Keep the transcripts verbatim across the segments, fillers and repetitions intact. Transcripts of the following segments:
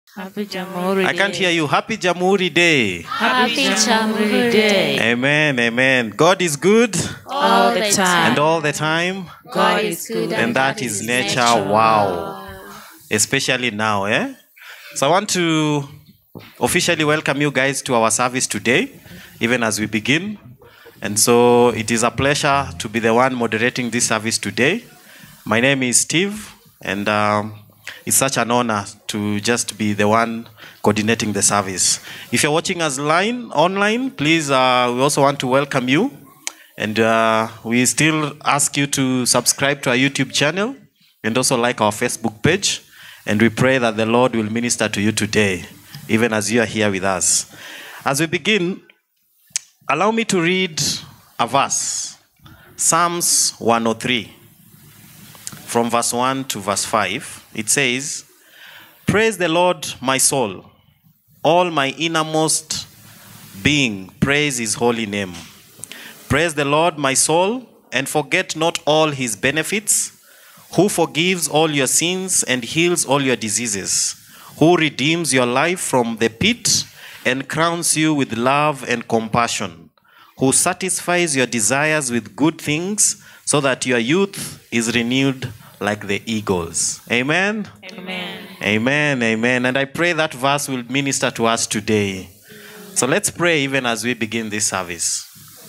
Happy Jamhuri Day. I can't hear you. Happy Jamhuri Day. Happy Jamhuri Day. Amen, amen. God is good. All the time. And all the time. God is good. And that is nature. Wow. Especially now, eh? So I want to officially welcome you guys to our service today, even as we begin. And so it is a pleasure to be the one moderating this service today. My name is Steve, and um, it's such an honor to just be the one coordinating the service. If you're watching us line, online, please, uh, we also want to welcome you. And uh, we still ask you to subscribe to our YouTube channel and also like our Facebook page. And we pray that the Lord will minister to you today, even as you are here with us. As we begin, allow me to read a verse, Psalms one oh three, from verse one to verse five. It says, "Praise the Lord, my soul. All my innermost being, praise his holy name. Praise the Lord, my soul, and forget not all his benefits, who forgives all your sins and heals all your diseases, who redeems your life from the pit and crowns you with love and compassion, who satisfies your desires with good things so that your youth is renewed like the eagles." Amen? Amen. Amen, amen. And I pray that verse will minister to us today. So let's pray even as we begin this service.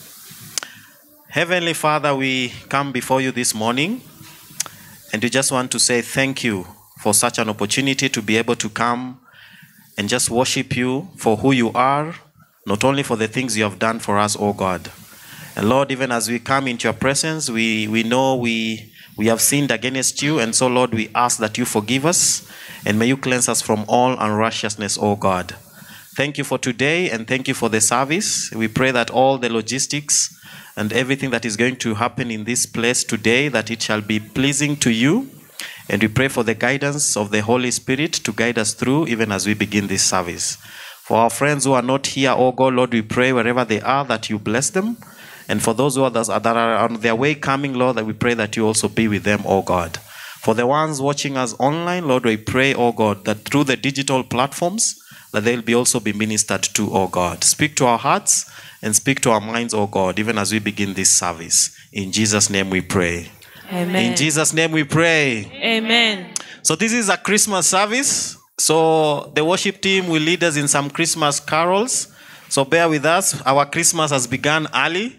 Heavenly Father, we come before you this morning, and we just want to say thank you for such an opportunity to be able to come and just worship you for who you are, not only for the things you have done for us, oh God. And Lord, even as we come into your presence, we, we know we, we have sinned against you. And so, Lord, we ask that you forgive us and may you cleanse us from all unrighteousness, oh God. Thank you for today and thank you for the service. We pray that all the logistics and everything that is going to happen in this place today, that it shall be pleasing to you. And we pray for the guidance of the Holy Spirit to guide us through even as we begin this service. For our friends who are not here, oh God, Lord, we pray wherever they are that you bless them. And for those who are, that are on their way coming, Lord, that we pray that you also be with them, oh God. For the ones watching us online, Lord, we pray, oh God, that through the digital platforms, that they'll be also be ministered to, oh God. Speak to our hearts and speak to our minds, oh God, even as we begin this service. In Jesus' name we pray. Amen. In Jesus' name we pray. Amen. So this is a Christmas service. So the worship team will lead us in some Christmas carols. So bear with us. Our Christmas has begun early.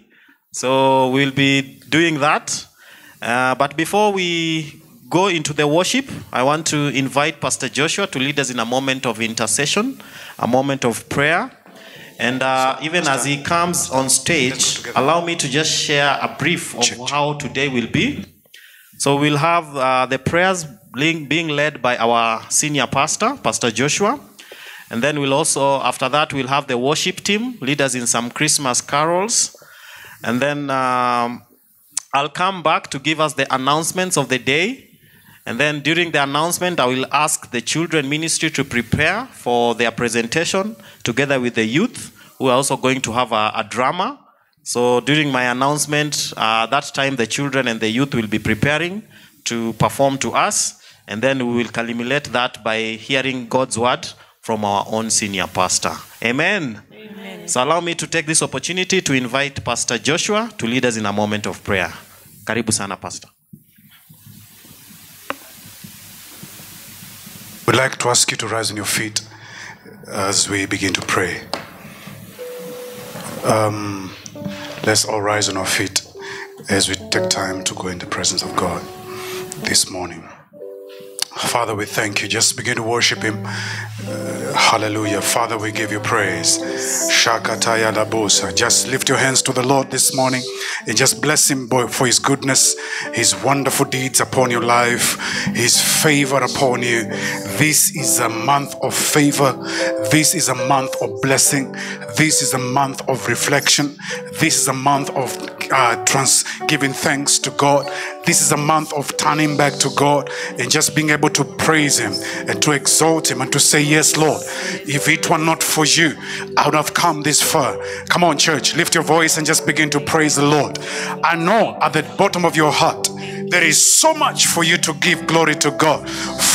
So we'll be doing that. Uh, but before we go into the worship, I want to invite Pastor Joshua to lead us in a moment of intercession, a moment of prayer. And uh, even as he comes on stage, allow me to just share a brief of how today will be. So we'll have uh, the prayers being led by our senior pastor, Pastor Joshua. And then we'll also, after that, we'll have the worship team lead us in some Christmas carols. And then um, I'll come back to give us the announcements of the day. And then during the announcement, I will ask the children ministry to prepare for their presentation together with the youth, who are also going to have a, a drama. So during my announcement, uh, that time the children and the youth will be preparing to perform to us. And then we will culminate that by hearing God's word from our own senior pastor. Amen. Amen. So allow me to take this opportunity to invite Pastor Joshua to lead us in a moment of prayer. Karibu sana, Pastor. We'd like to ask you to rise on your feet as we begin to pray. Um, let's all rise on our feet as we take time to go in the presence of God this morning. Father, we thank you. Just begin to worship him. Uh, hallelujah. Father, we give you praise. Shakataya labosa. Just lift your hands to the Lord this morning and just bless him for his goodness, his wonderful deeds upon your life, his favor upon you. This is a month of favor. This is a month of blessing. This is a month of reflection. This is a month of uh, trans giving thanks to God. This is a month of turning back to God and just being able to praise him and to exalt him and to say, yes, Lord, if it were not for you, I would have come this far. Come on, church, lift your voice and just begin to praise the Lord. I know at the bottom of your heart, there is so much for you to give glory to God.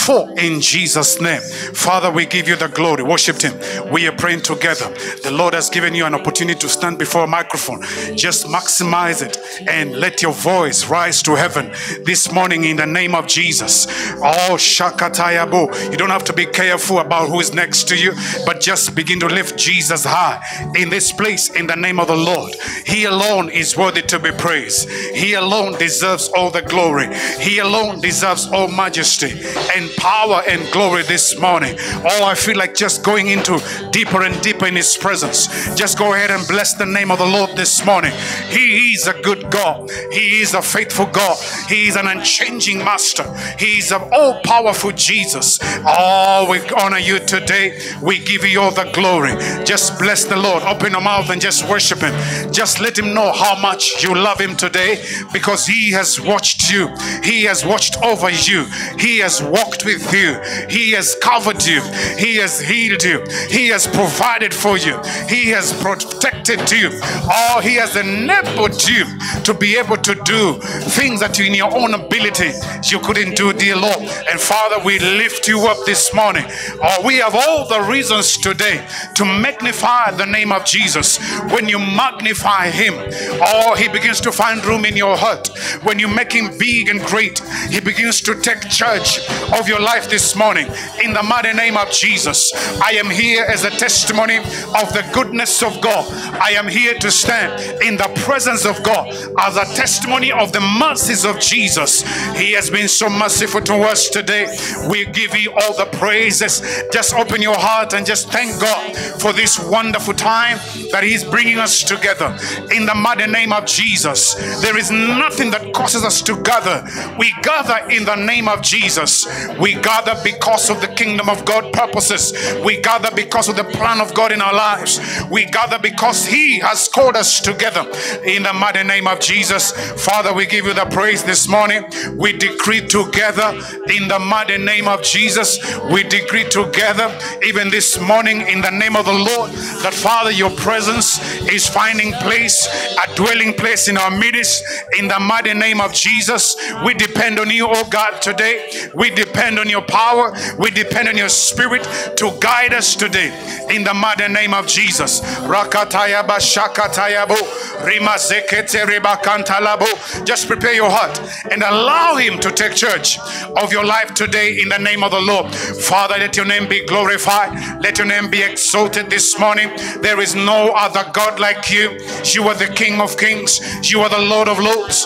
before in Jesus' name. Father, we give you the glory. Worship him. We are praying together. The Lord has given you an opportunity to stand before a microphone. Just maximize it and let your voice rise to heaven this morning in the name of Jesus. Oh, Shakatayabo. You don't have to be careful about who is next to you, but just begin to lift Jesus high in this place in the name of the Lord. He alone is worthy to be praised. He alone deserves all the glory. He alone deserves all majesty and power and glory this morning. Oh, I feel like just going into deeper and deeper in his presence. Just go ahead and bless the name of the Lord this morning. He is a good God. He is a faithful God. He is an unchanging master. He is an all-powerful Jesus. Oh, we honor you today. We give you all the glory. Just bless the Lord. Open your mouth and just worship him. Just let him know how much you love him today, because he has watched you. He has watched over you. He has walked with you. He has covered you. He has healed you. He has provided for you. He has protected you. Oh, he has enabled you to be able to do things that in your own ability you couldn't do, dear Lord. And Father, we lift you up this morning. Oh, we have all the reasons today to magnify the name of Jesus. When you magnify him, oh, he begins to find room in your heart. When you make him big and great, he begins to take charge of your life this morning. In the mighty name of Jesus, I am here as a testimony of the goodness of God. I am here to stand in the presence of God as a testimony of the mercies of Jesus. He has been so merciful to us today. We give you all the praises. Just open your heart and just thank God for this wonderful time that he's bringing us together. In the mighty name of Jesus, there is nothing that causes us to gather. We gather in the name of Jesus. We gather because of the kingdom of God purposes. We gather because of the plan of God in our lives. We gather because he has called us together in the mighty name of Jesus. Father, we give you the praise this morning. We decree together in the mighty name of Jesus. We decree together even this morning in the name of the Lord that, Father, your presence is finding place, a dwelling place in our midst in the mighty name of Jesus. We depend on you, oh God, today. We depend on your power. We depend on your spirit to guide us today in the mighty name of Jesus. Rakatayaba shakatayabo rimazekete ribakantalabo. Just prepare your heart and allow him to take charge of your life today in the name of the Lord. Father, let your name be glorified. Let your name be exalted this morning. There is no other God like you. You are the King of Kings. You are the Lord of Lords.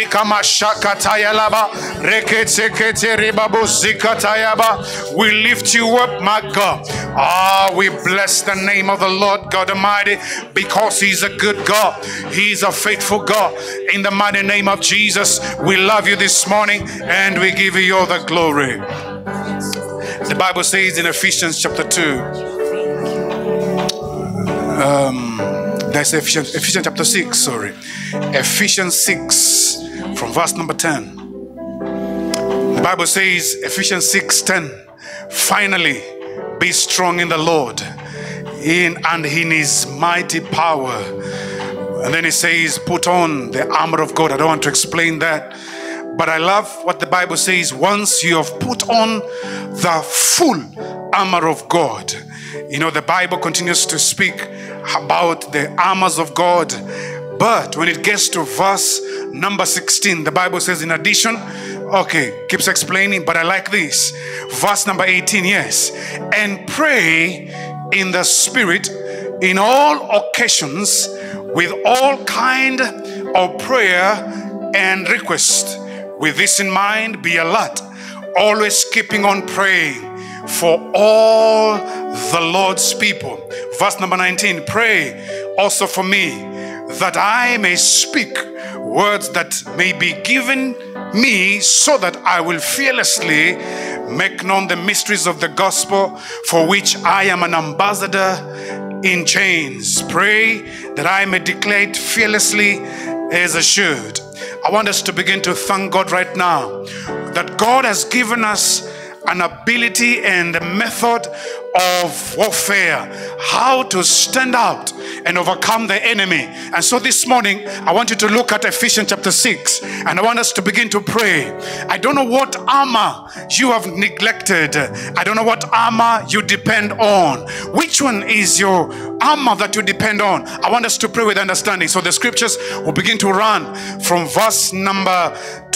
We lift you up, my God. Ah, we bless the name of the Lord God Almighty, because he's a good God. He's a faithful God. In the mighty name of Jesus, we love you this morning and we give you all the glory. The Bible says in Ephesians chapter two, um, that's Ephesians, Ephesians chapter six, sorry. Ephesians six from verse number ten. The Bible says, Ephesians six ten, finally be strong in the Lord in and in his mighty power. And then it says, put on the armor of God. I don't want to explain that, but I love what the Bible says. Once you have put on the full armor of God, you know, the Bible continues to speak about the armors of God. But when it gets to verse number sixteen, the Bible says, in addition, okay, keeps explaining, but I like this. Verse number eighteen, yes. And pray in the Spirit in all occasions with all kind of prayer and request. With this in mind, be alert, always keeping on praying for all the Lord's people. Verse number nineteen, pray also for me, that I may speak words that may be given me, so that I will fearlessly make known the mysteries of the gospel, for which I am an ambassador in chains. Pray that I may declare it fearlessly as I should. I want us to begin to thank God right now that God has given us an ability and a method of warfare, how to stand out and overcome the enemy. And so this morning, I want you to look at Ephesians chapter six, and I want us to begin to pray. I don't know what armor you have neglected. I don't know what armor you depend on. Which one is your armor that you depend on? I want us to pray with understanding. So the scriptures will begin to run from verse number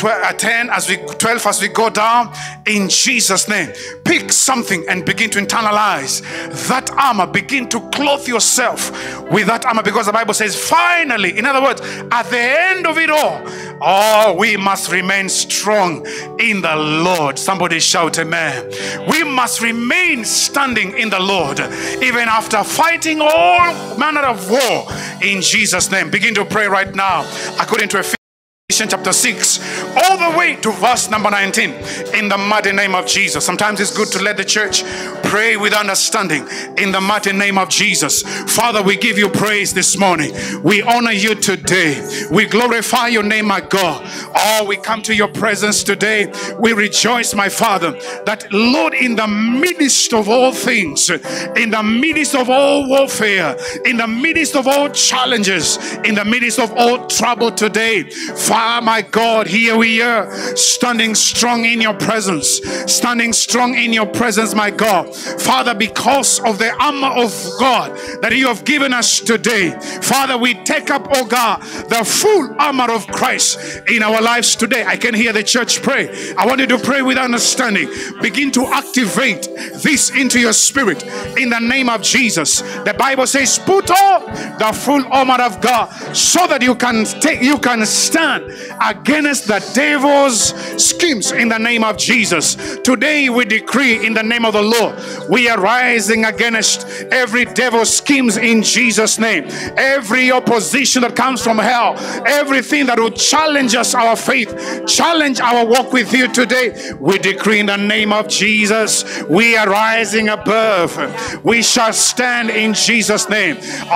ten as we twelve as we go down in Jesus' name. Pick something and begin to internalize that armor. Begin to clothe yourself with that armor, because the Bible says finally, in other words, at the end of it all, oh, we must remain strong in the Lord. Somebody shout amen. We must remain standing in the Lord even after fighting all manner of war in Jesus' name. Begin to pray right now according to Ephesians chapter six all the way to verse number nineteen in the mighty name of Jesus. Sometimes it's good to let the church pray with understanding in the mighty name of Jesus. Father, we give you praise this morning. We honor you today. We glorify your name, my God. Oh, we come to your presence today. We rejoice, my Father, that Lord, in the midst of all things, in the midst of all warfare, in the midst of all challenges, in the midst of all trouble today, Father, my God, here we are, standing strong in your presence, standing strong in your presence, my God. Father, because of the armor of God that you have given us today, Father, we take up, oh God, the full armor of Christ in our lives today. I can hear the church pray. I want you to pray with understanding. Begin to activate this into your spirit in the name of Jesus. The Bible says, put on the full armor of God so that you can take, you can stand against the devil's schemes in the name of Jesus. Today we decree in the name of the Lord, we are rising against every devil's schemes in Jesus' name. Every opposition that comes from hell, everything that will challenge us, our faith, challenge our walk with you today, we decree in the name of Jesus, we are rising above. We shall stand in Jesus' name.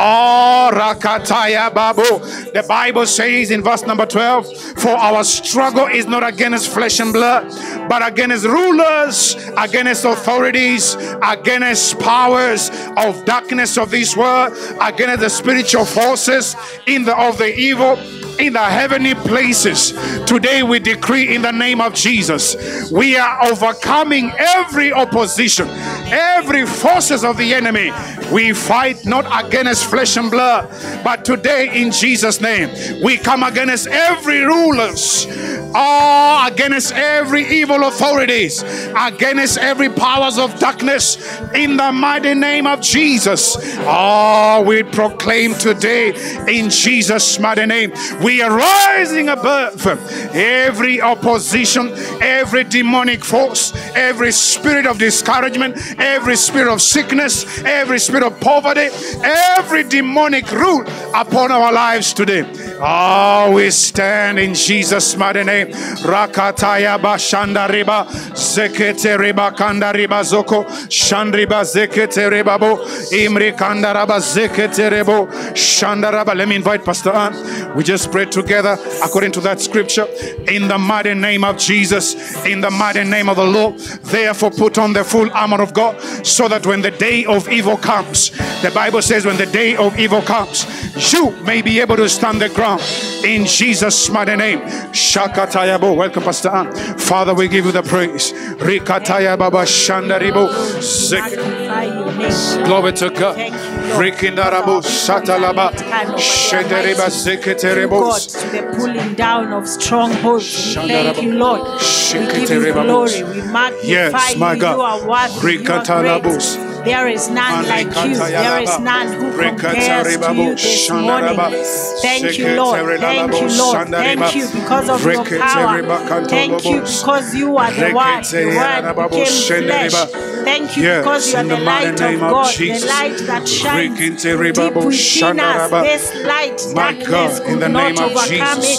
Oh, Rakataya Babu. The Bible says in verse number twelve, for our struggle is not against flesh and blood, but against rulers, against authorities, against powers of darkness of this world, against the spiritual forces in the of the evil in the heavenly places. Today we decree in the name of Jesus, we are overcoming every opposition, every forces of the enemy. We fight not against flesh and blood, but today in Jesus' name we come against every rulers, oh, against every evil authorities, against every powers of darkness in the mighty name of Jesus. Oh, we proclaim today in Jesus' mighty name, we are rising above every opposition, every demonic force, every spirit of discouragement, every spirit of sickness, every spirit of poverty, every demonic rule upon our lives today. Oh, we stand in Jesus' mighty name. Rakataya bashanda riba zekete riba kanda riba zoko shandriba zekete ribabo imri kanda raba zekete rebo shandaraba. Let me invite Pastor Ann. We just pray together according to that scripture in the mighty name of Jesus, in the mighty name of the Lord. Therefore put on the full armor of God, so that when the day of evil comes, the Bible says when the day of evil comes, you may be able to stand the ground in Jesus' mighty name. Shakatayabo. Welcome, Pastor Ann. Father, we give you the praise. Rikataya Baba Shandaribo. Glory to God. Rikindarabo Satalaba. Shederiba Zeketerebo. To the pulling down of strongholds. Thank you, Lord. We give you glory. We magnify yes, my you. God. You are worthy. You are great. There is none like you. There is none who compares to you this morning. Thank you, Lord. Thank you, Lord. Thank you because of your power. Thank you because you are the Word. The Word became flesh. Thank you because you are the light of God, the light that shines deep within us. This light, darkness could not overcome it.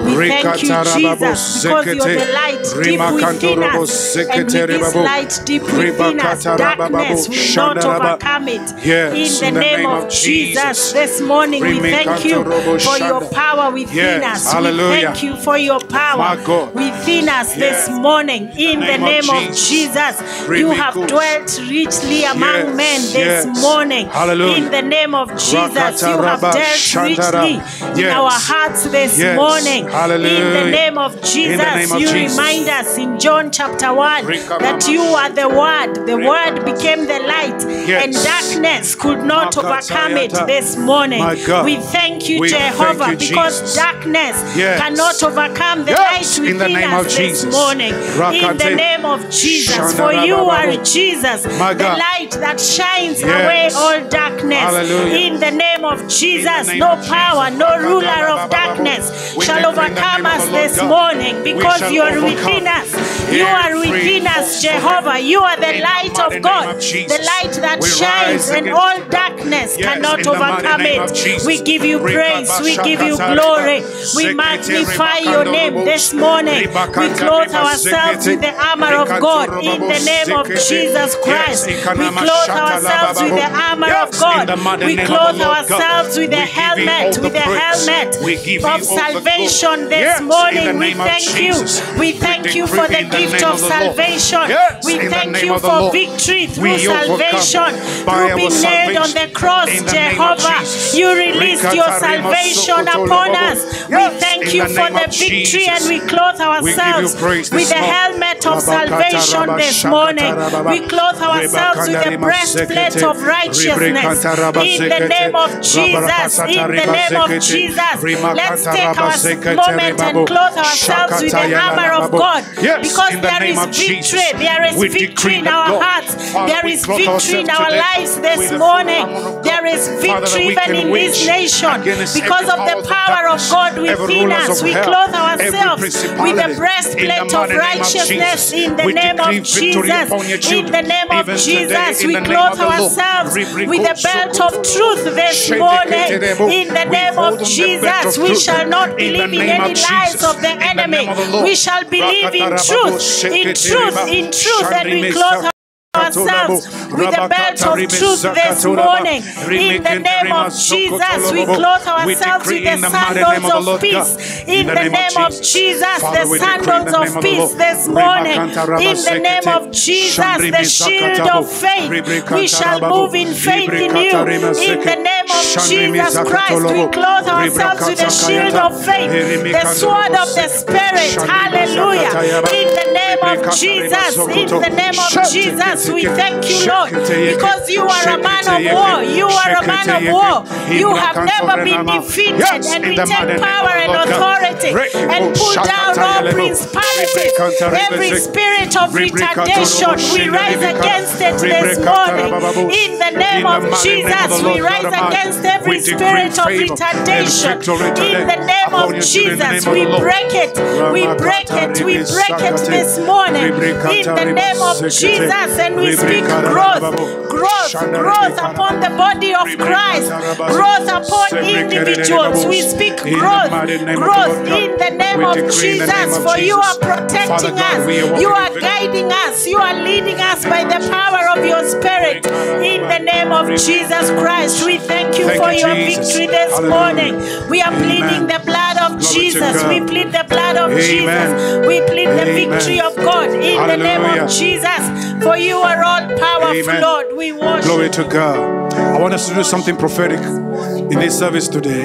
We thank you, Jesus, because you're the light deep within us. And with this light deep within us, darkness will not overcome it. In the name of Jesus, this morning we thank you for your power within us. We thank you for your power within us this morning. In the name of Jesus, you have dwelt richly among men this morning. In the name of Jesus, you have dealt richly in our hearts this morning. In the name of Jesus, you remind us in John chapter one that you are the Word. The Word became the light, and darkness could not overcome it this morning. We thank you, Jehovah, because darkness cannot overcome the light within us this morning. In the name of Jesus, for you are Jesus, the light that shines away all darkness. In the name of Jesus, no power, no ruler of darkness shall overcome us this morning, because you are within us. You are within us, Jehovah. You are the light of God, the light that shines, and all darkness cannot overcome it. We give you praise, we give you glory, we magnify your name this morning. We clothe ourselves with the armor of God in the name of Jesus Christ. We clothe ourselves with the armor of God. We clothe ourselves with the helmet, with the helmet of salvation this morning. We thank you. We thank you for the gift of salvation. We thank you for victory through salvation. Through being nailed on the cross, Jehovah, you released your salvation upon us. We thank you for the victory, and we clothe ourselves with the helmet of salvation this morning. We clothe ourselves with the breastplate of righteousness. In the name of Jesus, in the name of Jesus, let's take our moment and clothe ourselves with the armor of God, because there is victory. There is victory in our hearts. There is victory in our lives this morning. There is victory even in this nation because of the power of God within us. We clothe ourselves with the breastplate of righteousness in the name of Jesus. In the name of Jesus, we clothe ourselves with the belt of truth this morning. In the name of Jesus, we shall not believe in any lies of the enemy. We shall believe in truth, in truth, in truth, and we clothe ourselves with the belt of truth this morning. In the name of Jesus, we clothe ourselves with the sandals of peace. In the name of Jesus, the sandals of peace this morning. In the name of Jesus, the shield of faith. We shall move in faith in you. In the name of Jesus Christ, we clothe ourselves with the shield of faith, the sword of the Spirit. Hallelujah. In the name of Jesus, in the name of Jesus, we thank you, Lord, because you are a man of war. You are a man of war. You have never been defeated, and we take power and authority and pull down all principalities. Every spirit of retardation, we rise against it this morning. In the name of Jesus, we rise against every spirit of retardation. In the name of Jesus, we break it. We break it. We break it this morning. In the name of Jesus, and we speak growth, growth, growth upon the body of Christ, growth upon individuals. We speak growth, growth in the name of Jesus, for you are protecting us, you are guiding us, you are leading us by the power of your Spirit. In the name of Jesus Christ, we thank you for your victory this morning. We are pleading the blood of Jesus. We plead the blood of Jesus. We plead the victory of God in the name of Jesus, for you are all powerful, Lord. We worship. Glory to God. I want us to do something prophetic in this service today.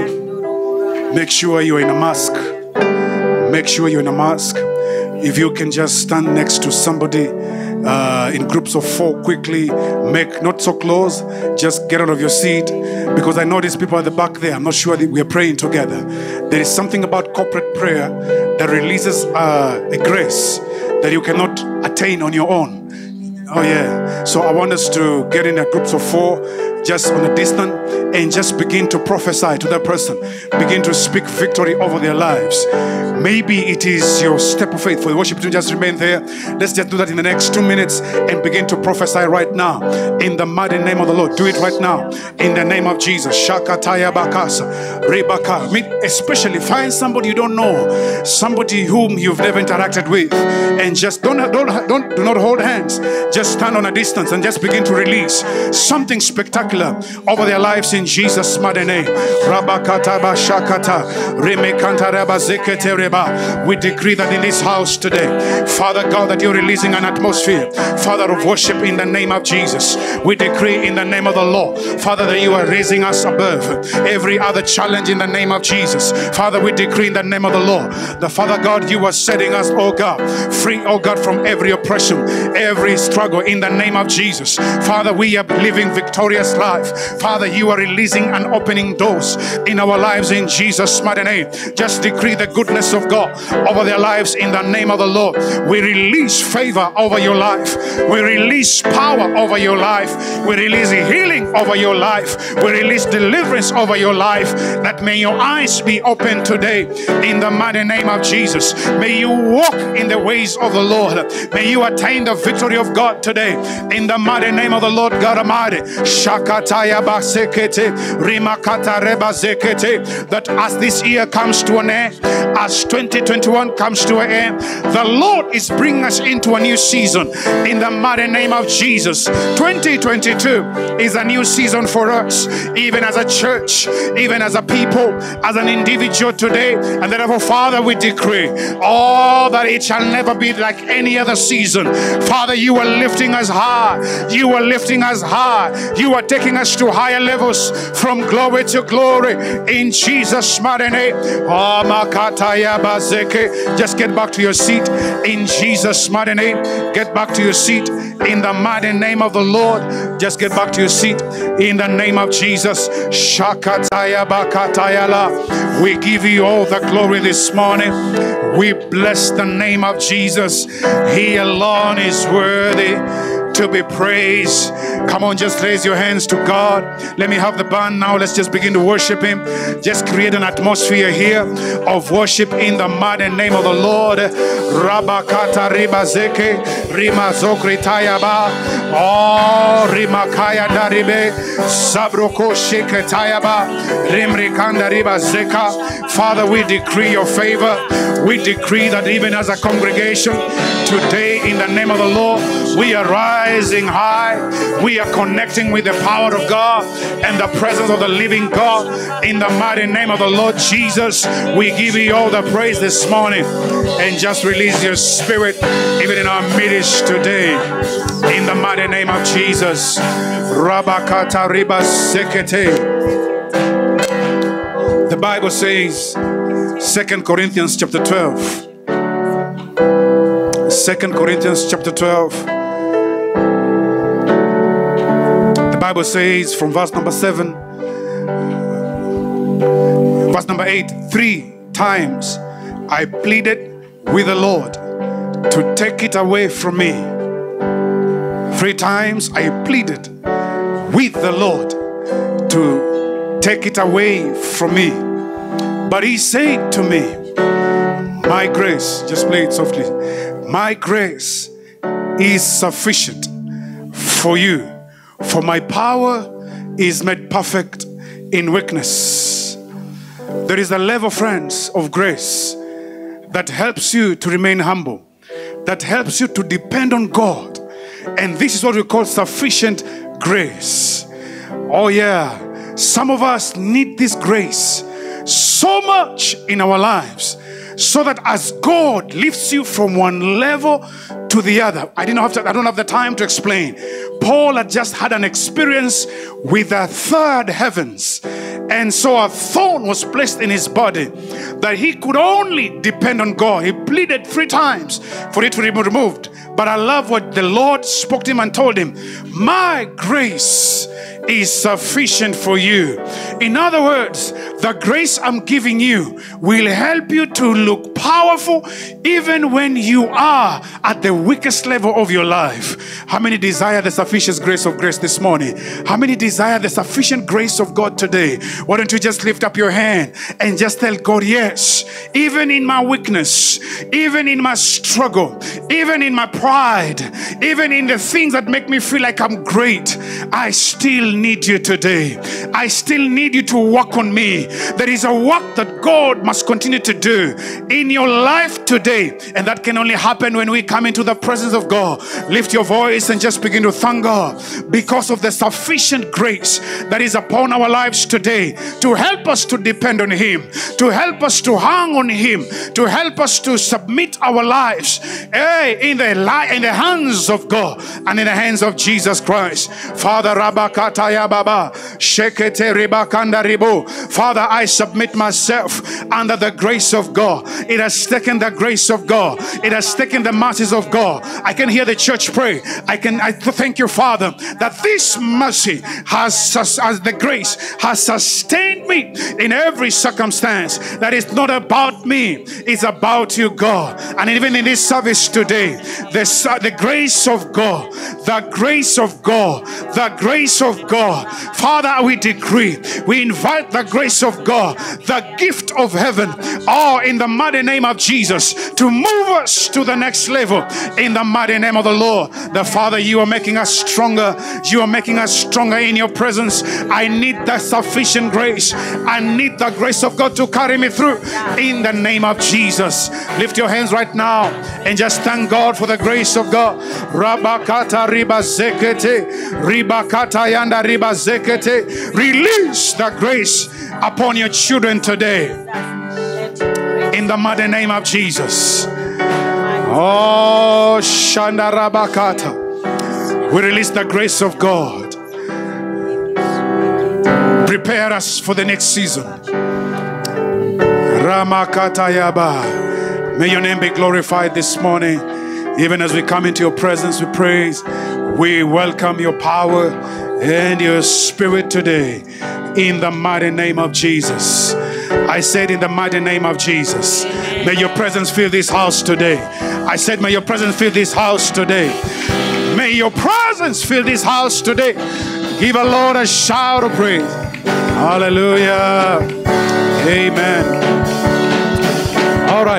Make sure you're in a mask. Make sure you're in a mask. If you can just stand next to somebody uh, in groups of four quickly, make not so close, just get out of your seat, because I notice people at the back there. I'm not sure that we are praying together. There is something about corporate prayer that releases uh, a grace that you cannot attain on your own. Oh yeah. So I want us to get in a groups of four. just on a distance, and just begin to prophesy to that person. Begin to speak victory over their lives. Maybe it is your step of faith for the worship to just remain there. Let's just do that in the next two minutes and begin to prophesy right now in the mighty name of the Lord. Do it right now in the name of Jesus. Shakataya bakasa, rebaka. Especially find somebody you don't know, somebody whom you've never interacted with, and just don't don't don't do not hold hands. Just stand on a distance and just begin to release something spectacular over their lives in Jesus' mighty name. Rabakata bashakata, remekanta rabazekete reba. We decree that in this house today, Father God, that you're releasing an atmosphere, Father, of worship in the name of Jesus. We decree in the name of the Lord, Father, that you are raising us above every other challenge in the name of Jesus. Father, we decree in the name of the Lord, the Father God, you are setting us, oh God, free, oh God, from every oppression, every struggle in the name of Jesus. Father, we are living victorious life. Father, you are releasing and opening doors in our lives in Jesus' mighty name. Just decree the goodness of God over their lives in the name of the Lord. We release favor over your life. We release power over your life. We release healing over your life. We release deliverance over your life. That may your eyes be open today in the mighty name of Jesus. May you walk in the ways of the Lord. May you attain the victory of God today in the mighty name of the Lord God Almighty. Shakataya basekete, rimakata reba zekete. That as this year comes to an end, as twenty twenty-one comes to an end, the Lord is bringing us into a new season in the mighty name of Jesus. twenty twenty-two is a new season for us, even as a church, even as a people, as an individual today. And therefore, Father, we decree, oh, that it shall never be like any other season. Father, you are lifting us high. You are lifting us high. You are taking us to higher levels from glory to glory in Jesus' mighty name. Oh, makataya bazeke. Just get back to your seat in Jesus' mighty name. Get back to your seat in the mighty name of the Lord. Just get back to your seat in the name of Jesus. Shakataya bakatayala. We give you all the glory this morning. We bless the name of Jesus. He alone is worthy to be praised. Come on, just raise your hands to God. Let me have the band now. Let's just begin to worship Him. Just create an atmosphere here of worship in the mighty name of the Lord. Rabakata ribazeke rimazokri tayaba. Oh, rimakaya daribe sabroko sheke tayaba rimrikanda ribazeka. Father, we decree your favor. We decree that even as a congregation today, in the name of the Lord, we are rising high. We are connecting with the power of God and the presence of the living God. In the mighty name of the Lord Jesus, we give you all the praise this morning. And just release your spirit even in our midst today. In the mighty name of Jesus. Rabakata riba sekete. The Bible says, Second Corinthians chapter twelve. Second Corinthians chapter twelve. The Bible says from verse number seven, verse number eight, three times I pleaded with the Lord to take it away from me. Three times I pleaded with the Lord to take it away from me. But He said to me, my grace, just play it softly, my grace is sufficient for you, for my power is made perfect in weakness. There is a level, friends, of grace that helps you to remain humble, that helps you to depend on God. And this is what we call sufficient grace. Oh yeah, some of us need this grace so much in our lives, so that as God lifts you from one level to the other. I didn't have to, I don't have the time to explain. Paul had just had an experience with the third heavens. And so a thorn was placed in his body that he could only depend on God. He pleaded three times for it to be removed. But I love what the Lord spoke to him and told him, my grace is sufficient for you. In other words, the grace I'm giving you will help you to look powerful even when you are at the weakest level of your life. How many desire the sufficient grace of grace this morning? How many desire the sufficient grace of God today? Why don't you just lift up your hand and just tell God, yes, even in my weakness, even in my struggle, even in my pride, even in the things that make me feel like I'm great, I still need you today. I still need you to work on me. There is a work that God must continue to do in your life today, and that can only happen when we come into the presence of God. Lift your voice and just begin to thank God because of the sufficient grace that is upon our lives today, to help us to depend on Him, to help us to hang on Him, to help us to submit our lives hey, in the li in the hands of God and in the hands of Jesus Christ. Father, Rabakataya Baba, Shekete Ribakanda Ribo. Father, I submit myself under the grace of God. It has taken the grace of God. It has taken the mercies of God. I can hear the church pray. I can I thank you, Father, that this mercy has, as the grace has sustained me in every circumstance. That is not about me, it's about you, God. And even in this service today, the, the grace of God, the grace of God, the grace of God, Father, we decree, we invite the grace of God, the gift of heaven, all in the mighty name of Jesus, to move us to the next level in the mighty name of the Lord. The Father, you are making us stronger. You are making us stronger in your presence. I need the sufficient grace. I need the grace of God to carry me through in the name of Jesus. Lift your hands right now and just thank God for the grace of God. Rabakata riba zekete, ribakata yanda riba zekete. Release the grace upon your children today in the mighty name of Jesus. Oh, Shanda Rabakata. We release the grace of God. Prepare us for the next season. Ramakata Yaba. May your name be glorified this morning. Even as we come into your presence, we praise. We welcome your power and your spirit today in the mighty name of Jesus. I said in the mighty name of Jesus. May your presence fill this house today. I said may your presence fill this house today. May your presence fill this house today. Give a Lord a shout of praise. Hallelujah. Amen. All right.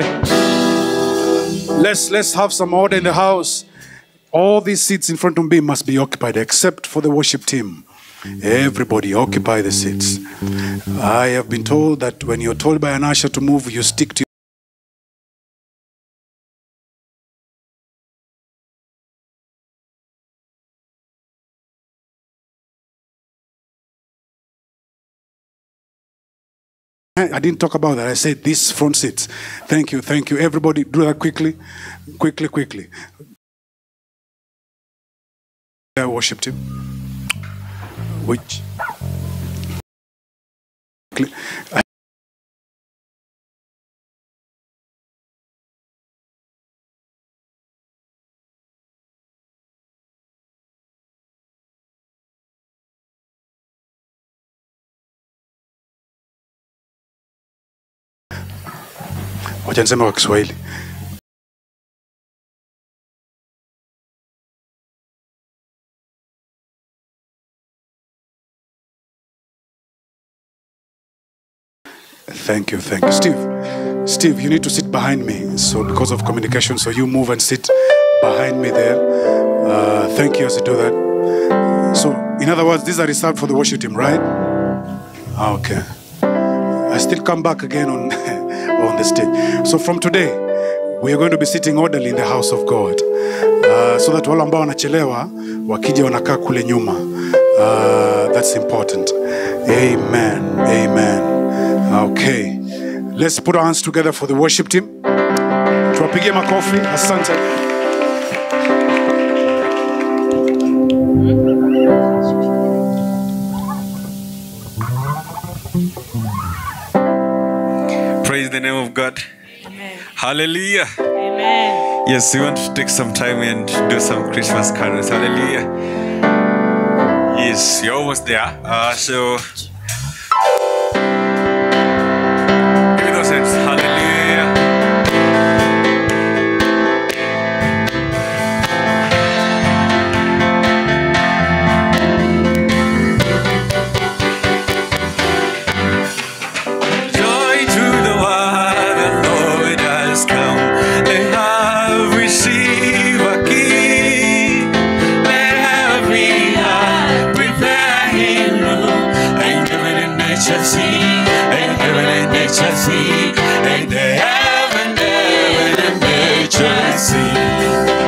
Let's let's have some order in the house. All these seats in front of me must be occupied except for the worship team. Everybody occupy the seats. I have been told that when you're told by an usher to move, you stick to I didn't talk about that. I said this front seats. Thank you, thank you. Everybody do that quickly, quickly, quickly. I worship team. Which? I Wacha niseme kwa Kiswahili. Thank you, thank you. Steve, Steve, you need to sit behind me. So because of communication, so you move and sit behind me there. Uh, thank you as you do that. So, in other words, these are reserved for the worship team, right? Okay. I still come back again on, on the stage. So from today, we are going to be sitting orderly in the house of God. Uh, so that wale ambao wanachelewa, wakija wanakaa kule nyuma. Uh, that's important. Amen, amen. Okay, let's put our hands together for the worship team. Tuwapigie makofi. Asante. Praise the name of God. Amen. Hallelujah. Amen. Yes, we want to take some time and do some Christmas carols. Hallelujah. Yes, you're almost there. Uh, so give me those hands. Hallelujah. nature sing, and heaven and nature sing, and the heaven, heaven and nature sing.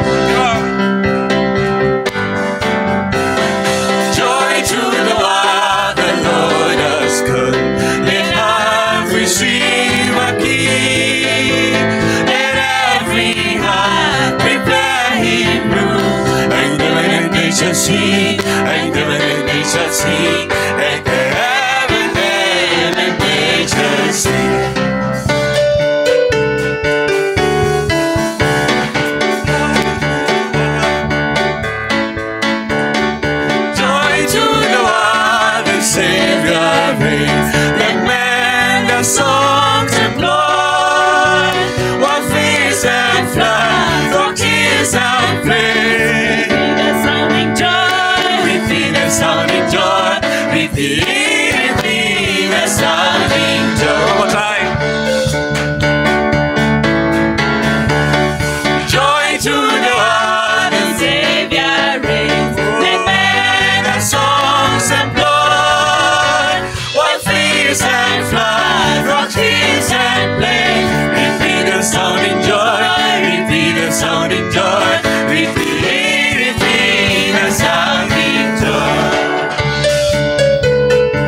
Joy to the world, the Lord has come. Let earth receive a King. Let every heart prepare Him room. And heaven and nature sing, and heaven and nature sing, and the heaven, heaven and nature sing. Joy to the world, the Savior reigns. Let men their songs employ, while feasts and floods, for kiss and play. The sounding joy. Repeat the sounding joy. Repeat, repeat the sounding joy. One more time. Joy to the world, The Savior reigns. Let men the songs employ, while feasts and floods, rock hymns and play. Repeat the sounding joy. Repeat the sounding joy. Repeat, repeat the sounding joy.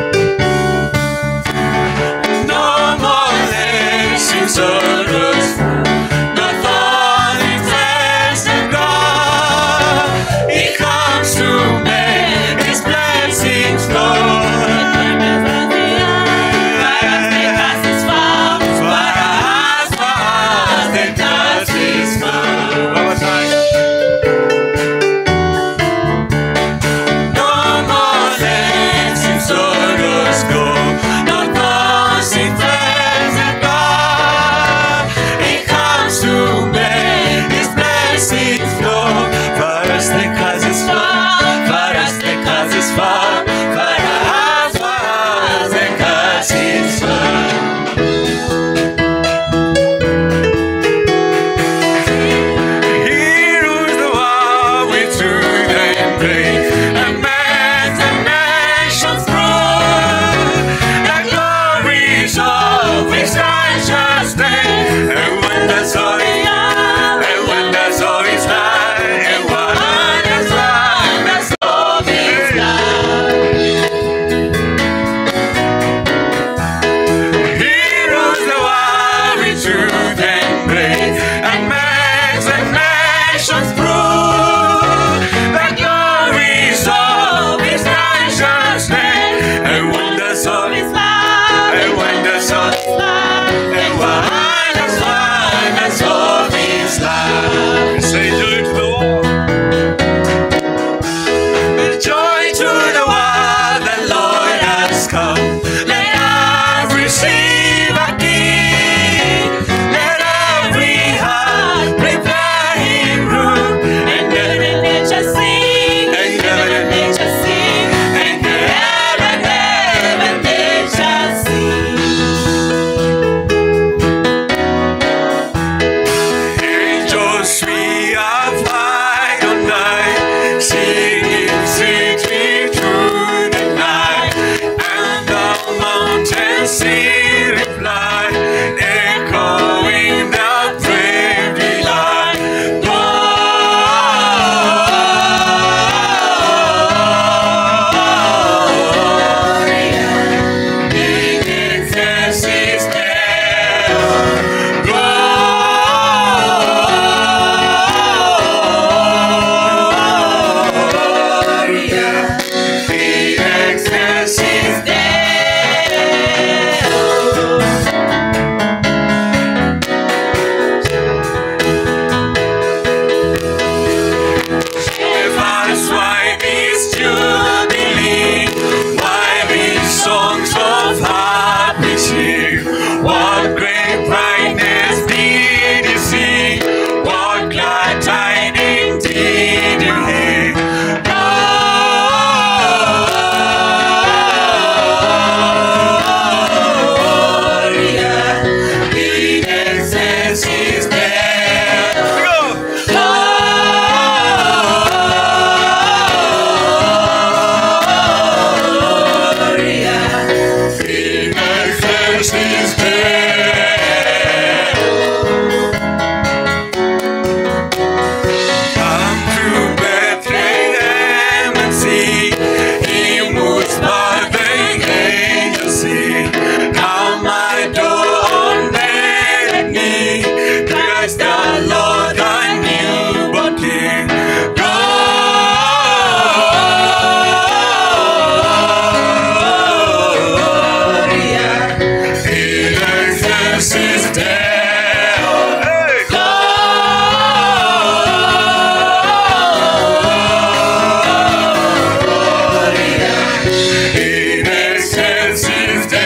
excelsis Deo.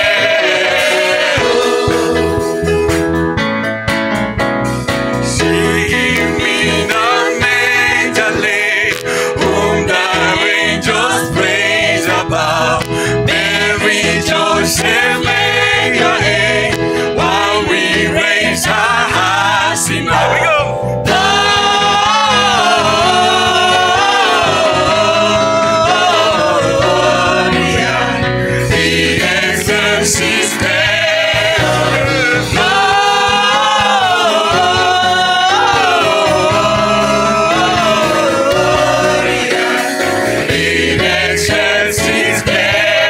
While we raise our hearts in love, we go. Gloria, the excelsis Deo. Gloria, the excelsis Deo.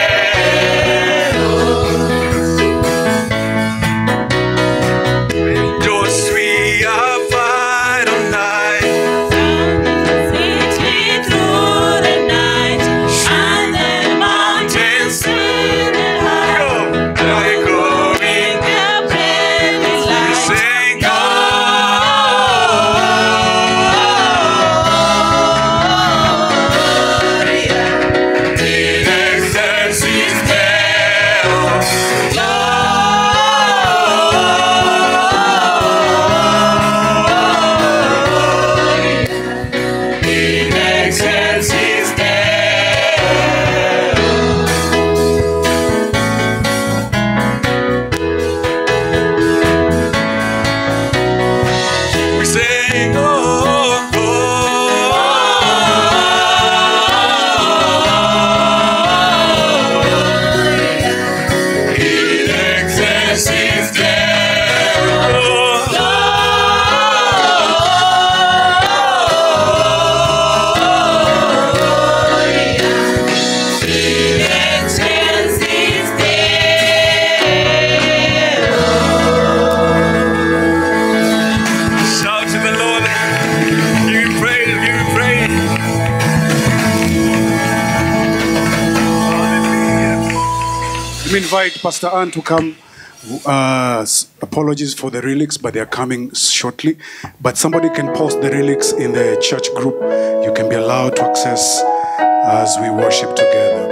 We invite Pastor Ann to come. Uh, apologies for the relics, but they are coming shortly. But somebody can post the relics in the church group. You can be allowed to access as we worship together.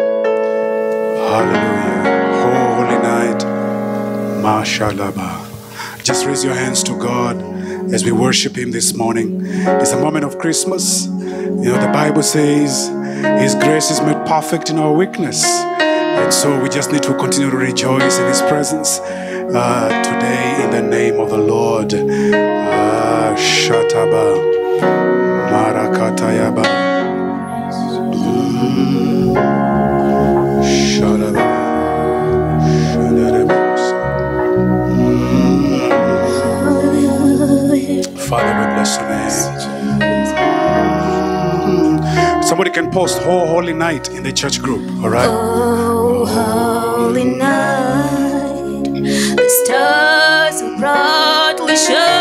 Hallelujah. Holy night. Mashallah. Just raise your hands to God as we worship Him this morning. It's a moment of Christmas. You know, the Bible says His grace is made perfect in our weakness. And so we just need to continue to rejoice in His presence uh, today in the name of the Lord. Uh, Shataba Marakatayaba mm. Shalaba mm. Father, we bless your name. Somebody can post whole holy night in the church group, all right? Oh, holy night, the stars are brightly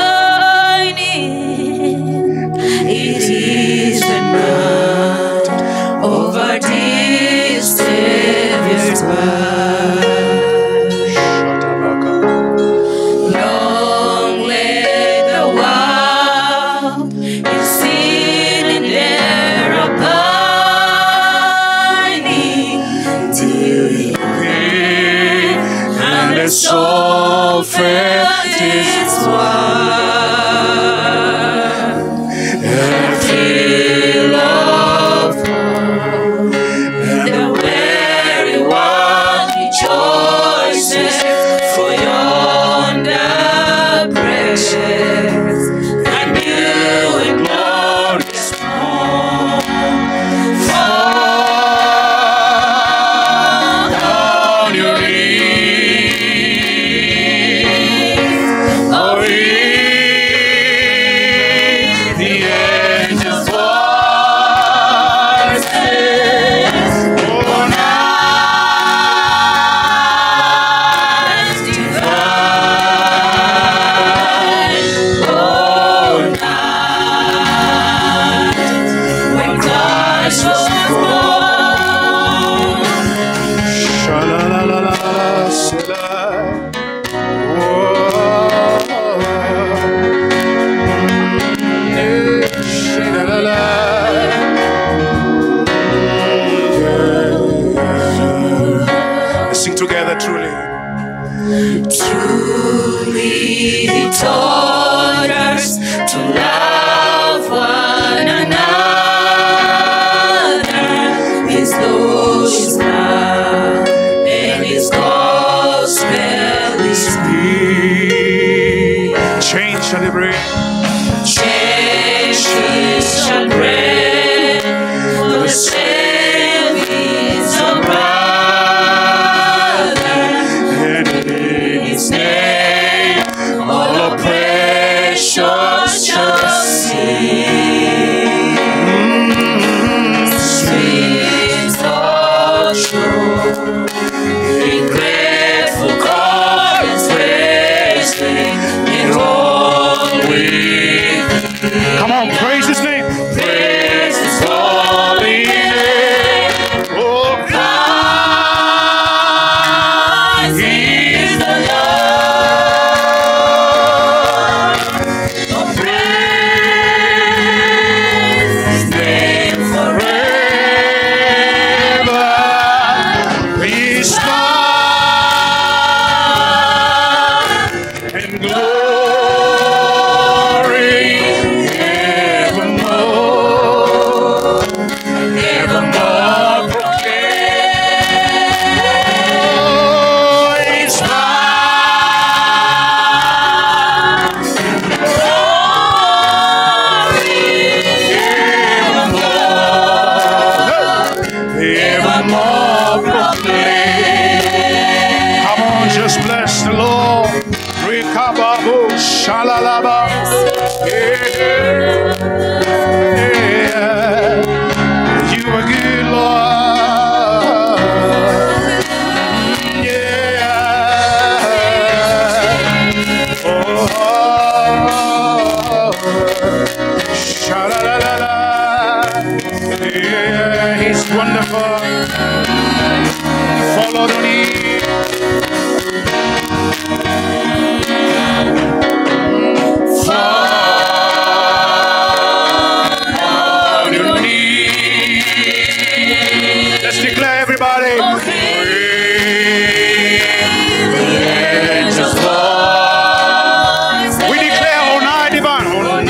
shining. It is the night of our dear Savior's birth. Long lay the world in sin and error pining, till He came and the soul felt His word. And full of hope, and the weary world rejoices, for yonder precious and new and glorious morn fall on your ears. Oh, hear the angels' voices. Oh, night divine. Oh, night when Christ was born. Sha-la-la-la-la, Selah. Whoa. Sha-la-la-la. Yeah. Truly He taught us to love one another. His law is love, and His gospel is peace. Change shall it bring. Change shall bring, for the same is a brother, And in His name all oppression shall cease. Streams of joy, in grateful chorus praising, in all we come on, praise His name. praise His holy name. Oh, God is the Lord. Oh, praise His name forever. His love and glory evermore, Evermore proclaim. oh, His Evermore proclaim. Come on, just bless the Lord. Rikababu shalalaba. Yeah. Yeah. You are good, Lord. Yeah. Oh. Shalalala. Yeah. He's wonderful. Follow the lead. On your knees. Let's declare, everybody. The angels' voice. We declare all night divine. All night.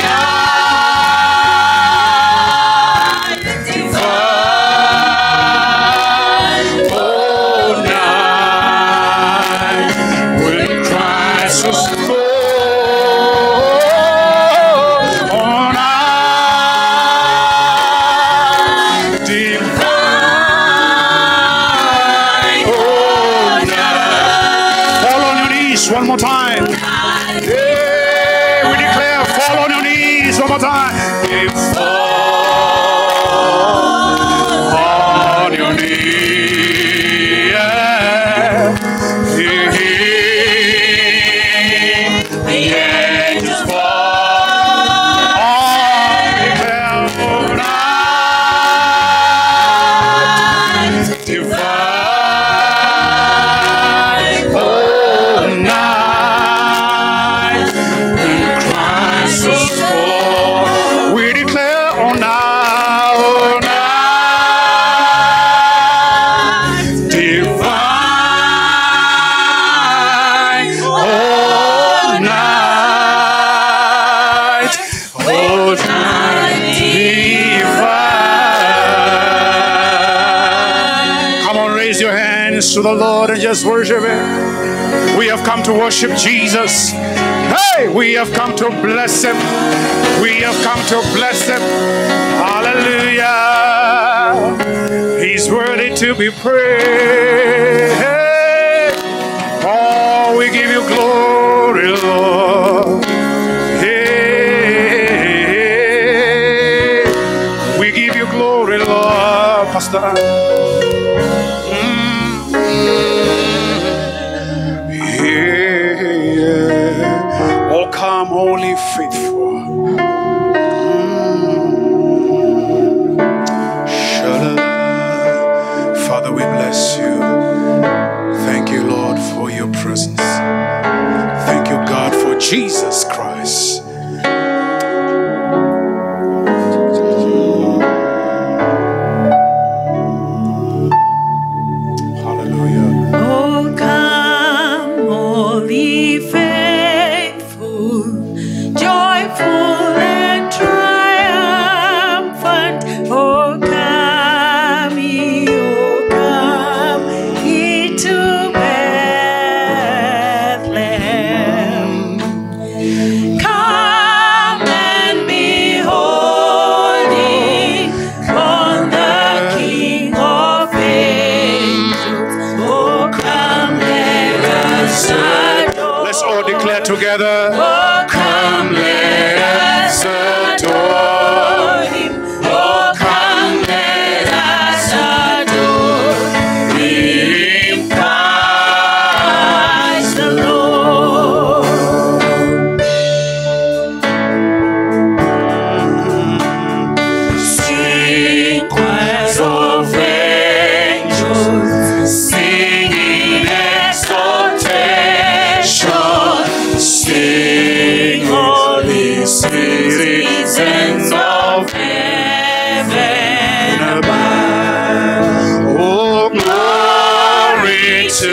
Divine. All night. When Christ was born. All night. Divine. All night. Fall on your knees one more time. Yeah, we declare, fall on your knees one more time. Yeah, fall on your knees. Yeah. Yeah. The angels' voice. All declare all night. Divine. All night. When Christ was born. We declare all night. All night. Divine. All night. All night. Divine. Come on, raise your hands to the Lord and just worship Him. We have come to worship Jesus. Hey, we have come to bless Him. We have come to bless Him. Hallelujah. He's worthy to be praised. Oh, we give you glory, Lord. Hey, we give you glory, Lord. Pastor. Mm. Yeah. Oh, come, holy faithful. Mm. Shalala. Father, we bless you. Thank you, Lord, for your presence. Thank you, God, for Jesus Christ. Hallelujah. Oh, come, Let's all declare together. Oh, come, let us adore him. Oh, come, let us adore him. Christ the Lord. Sing choirs of angels, singing exaltation. Sing, holy citizens of heaven above. Oh, Glory to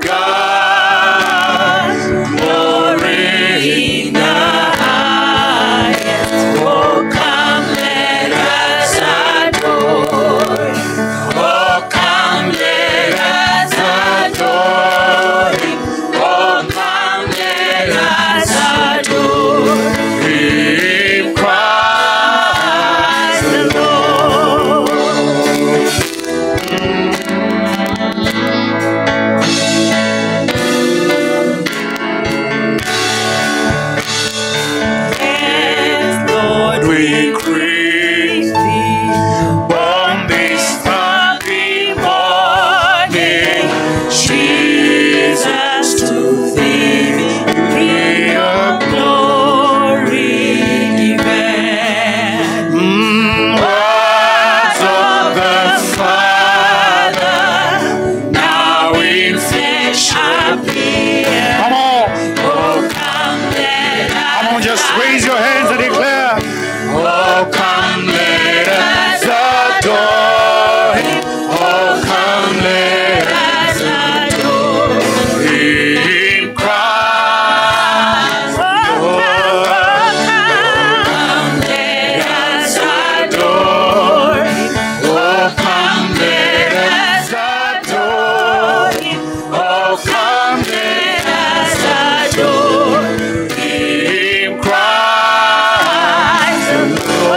God, glory in the highest. Oh, come, let us adore him. Oh, come, let us adore him. Oh, come, let us adore him. Christ the Lord. Yes, Lord, we praise thee. On this happy morning, Jesus, to thee be your glory given. Words of the Father, now in flesh appear. come on. Oh, come, let us Come on, just raise your hands and declare. Oh, come, let us adore him. Oh, come, let us adore him. Christ. Oh, come, let us adore him. Oh, come, let us adore him. Oh, come, let us adore him. Christ. Oh,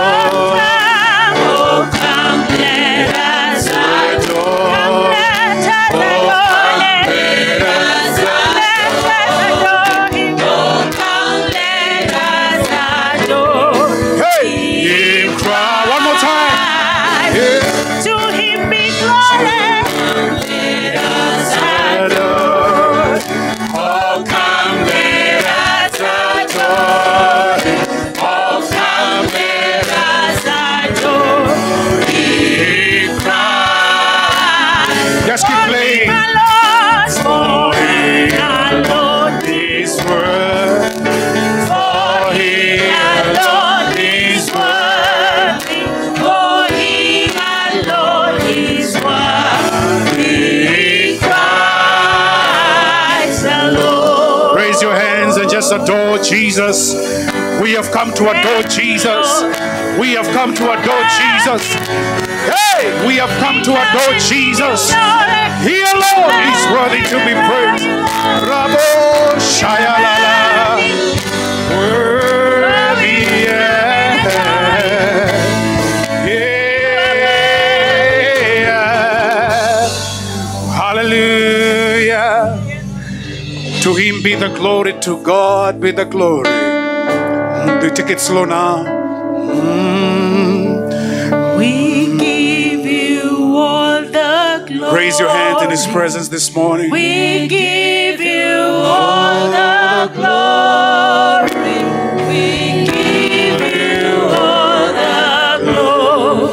come, let us adore. Oh, come, let us adore him. Oh, come, let us adore Hey, him. Christ. one more time. Yeah. To him be glory. Let us adore. Oh, come, let us adore him. Oh, come, let us adore him. Christ. Just keep playing. My Lord, for he alone is worthy. For he alone is worthy. For he alone is worthy. Christ alone. Raise your hands and just adore Jesus. We have come to adore Jesus. We have come to adore Jesus. Hey, we have come to adore Jesus. He alone is worthy to be praised. Rabo Shayalala. Worthy, yeah. Yeah. Hallelujah. To him be the glory, to God be the glory. Mm, do take it slow now. Mm. We give you all the glory. Raise your hand in his presence this morning. We give you all the glory. We give you all the glory.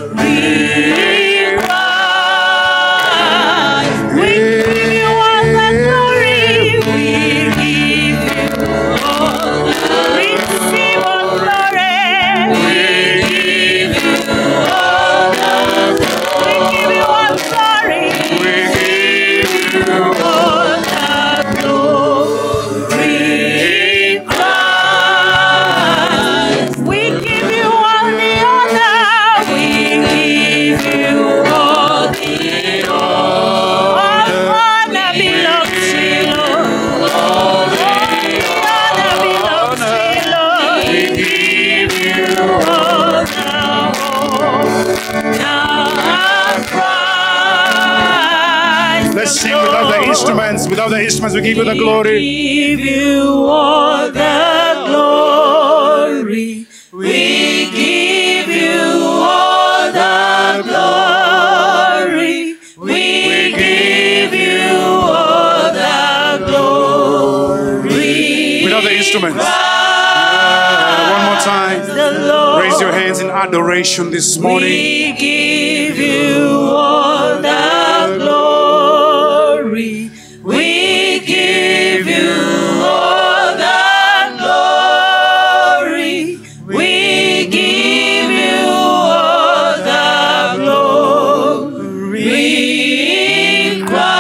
Christ. We give you all the glory. We give you all the glory. Receive all glory. We give you all the glory. We give you all glory. We give you all the glory. the instruments, without the instruments, we give you the glory. We give you all the glory. We give you all the glory. We give you all the glory. Without the instruments. Uh, one more time. Raise your hands in adoration this morning. We give you all the glory. We give you all the glory. We give you all the glory.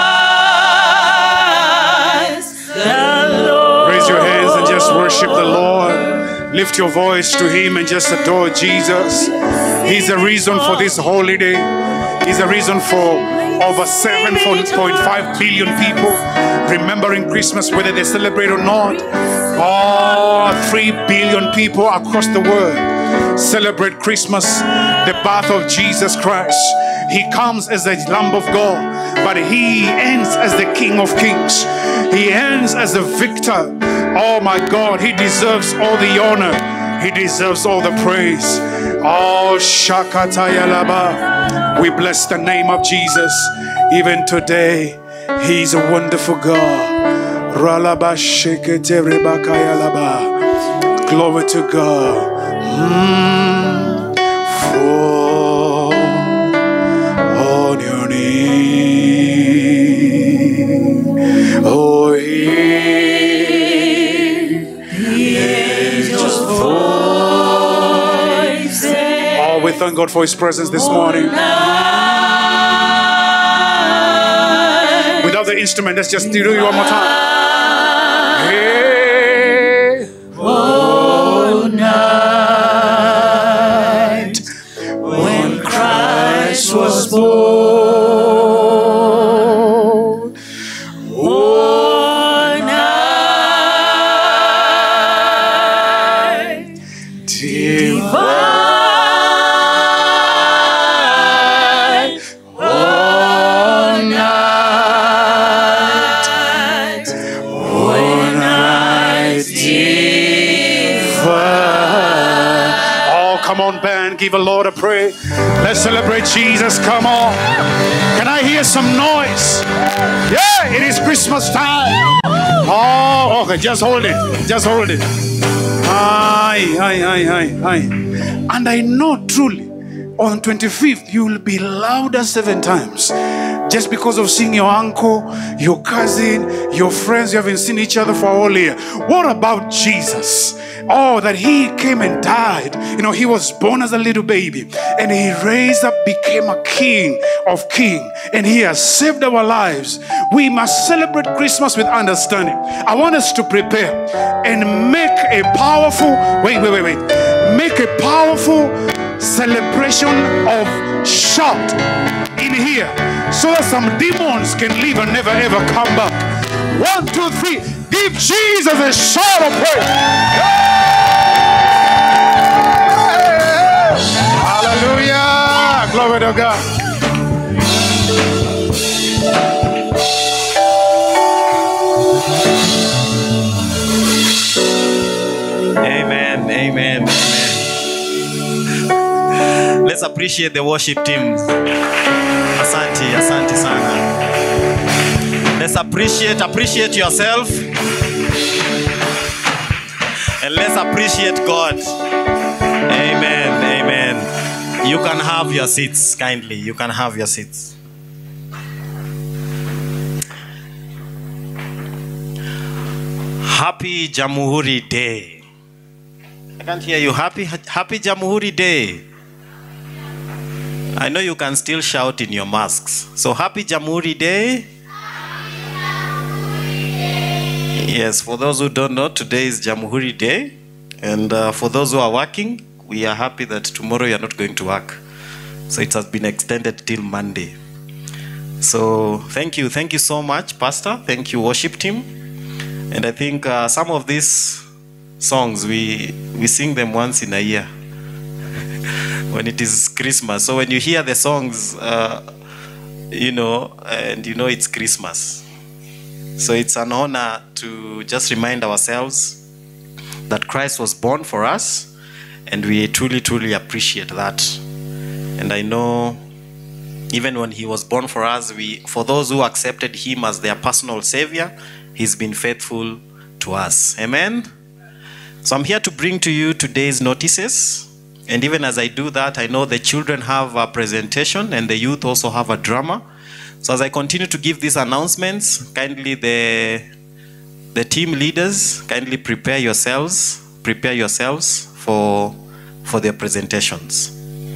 Christ the Lord. Raise your hands and just worship the Lord. Lift your voice to Him and just adore Jesus. He's the reason for this holiday. He's the reason for over seven point five billion people remembering Christmas, whether they celebrate or not. Oh, three billion people across the world celebrate Christmas, the birth of Jesus Christ. He comes as the Lamb of God, but He ends as the King of Kings. He ends as the victor. Oh my God, He deserves all the honor. He deserves all the praise. Oh, Shakatayalaba. We bless the name of Jesus. Even today, He's a wonderful God. Ralaba Shekete Rebakayalaba. Glory to God. Mm, fall on your knee. Oh, He. Oh, we thank God for His presence this morning. Without the instrument, let's just do it one more time. Hey. Oh, night when Christ was born. Oh, night divine. Give the Lord a praise. Let's celebrate Jesus. Come on. Can I hear some noise? Yeah, it is Christmas time. Oh, okay. Just hold it. Just hold it. Aye, aye, aye, aye, aye. And I know truly on twenty-fifth you will be louder seven times. Just because of seeing your uncle, your cousin, your friends, you haven't seen each other for a whole year. What about Jesus? Oh, that He came and died. You know, He was born as a little baby and He raised up, became a King of kings, and He has saved our lives. We must celebrate Christmas with understanding. I want us to prepare and make a powerful, wait, wait, wait, wait. Make a powerful celebration of shout in here so that some demons can leave and never ever come back. One, two, three. Give Jesus a shout of praise. Hallelujah. Glory to God. Amen, amen, amen. Let's appreciate the worship team. Asante, asante sana. Let's appreciate, appreciate yourself. And let's appreciate God. Amen, amen. You can have your seats, kindly. You can have your seats. Happy Jamhuri Day. I can't hear you. Happy, happy Jamhuri Day. I know you can still shout in your masks. So happy Jamhuri Day. Yes, for those who don't know, today is Jamhuri Day. And uh, for those who are working, we are happy that tomorrow you are not going to work. So it has been extended till Monday. So thank you. Thank you so much, Pastor. Thank you, worship team. And I think uh, some of these songs, we, we sing them once in a year when it is Christmas. So when you hear the songs, uh, you know, and you know it's Christmas. So it's an honor to just remind ourselves that Christ was born for us, and we truly, truly appreciate that. And I know even when he was born for us, we, for those who accepted him as their personal savior, he's been faithful to us. Amen. So I'm here to bring to you today's notices. And even as I do that, I know the children have a presentation and the youth also have a drama. So as I continue to give these announcements, kindly the, the team leaders, kindly prepare yourselves, prepare yourselves for, for their presentations.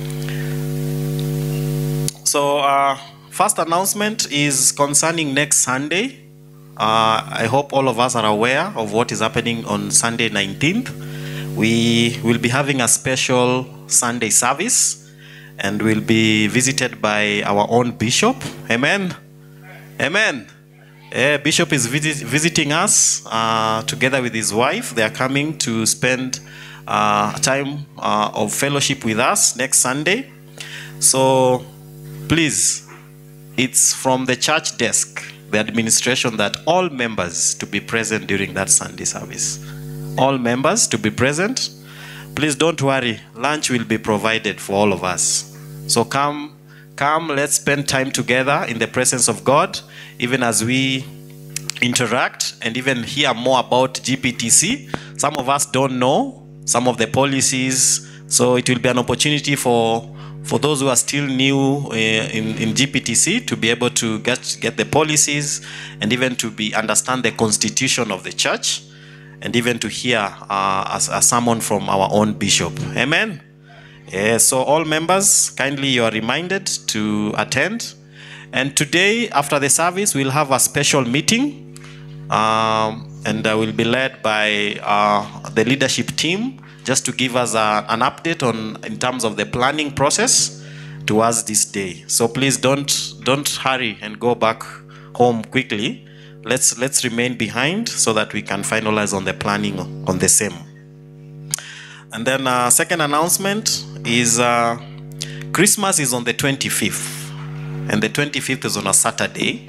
So uh, first announcement is concerning next Sunday. Uh, I hope all of us are aware of what is happening on Sunday nineteenth. We will be having a special Sunday service, and we'll be visited by our own bishop. Amen. Amen. Uh, bishop is visit, visiting us uh, together with his wife. They are coming to spend uh, time uh, of fellowship with us next Sunday. So please, it's from the church desk, the administration, that all members to be present during that Sunday service. All members to be present. Please don't worry, lunch will be provided for all of us. So come, come, let's spend time together in the presence of God, even as we interact and even hear more about G P T C. Some of us don't know some of the policies, so it will be an opportunity for for those who are still new uh, in, in G P T C to be able to get, get the policies and even to be understand the constitution of the church, and even to hear uh, a, a sermon from our own bishop. Amen. Uh, so all members, kindly you are reminded to attend. And today, after the service, we'll have a special meeting, um, and uh, will be led by uh, the leadership team, just to give us a, an update on in terms of the planning process towards this day. So please don't don't hurry and go back home quickly. Let's let's remain behind so that we can finalize on the planning on the same. And then uh, second announcement is uh, Christmas is on the twenty-fifth, and the twenty-fifth is on a Saturday.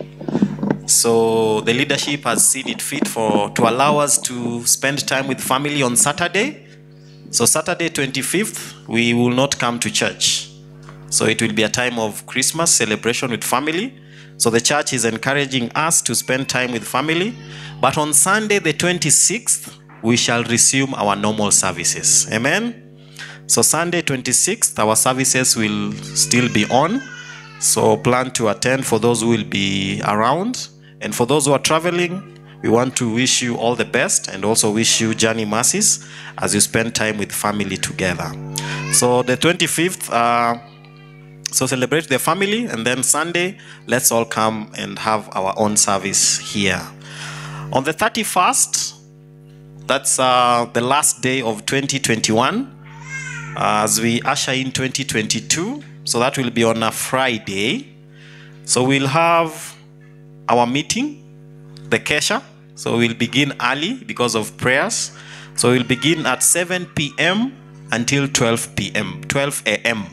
So the leadership has seen it fit for to allow us to spend time with family on Saturday. So Saturday twenty-fifth, we will not come to church. So it will be a time of Christmas celebration with family. So the church is encouraging us to spend time with family. But on Sunday the twenty-sixth, we shall resume our normal services. Amen. So Sunday twenty-sixth, our services will still be on. So plan to attend for those who will be around. And for those who are traveling, we want to wish you all the best, and also wish you journey mercies as you spend time with family together. So the twenty-fifth, uh, so celebrate the family, and then Sunday, let's all come and have our own service here. On the thirty-first, that's uh, the last day of twenty twenty-one, uh, as we usher in twenty twenty-two. So that will be on a Friday. So we'll have our meeting, the Kesha. So we'll begin early because of prayers. So we'll begin at seven p m until twelve p m twelve a m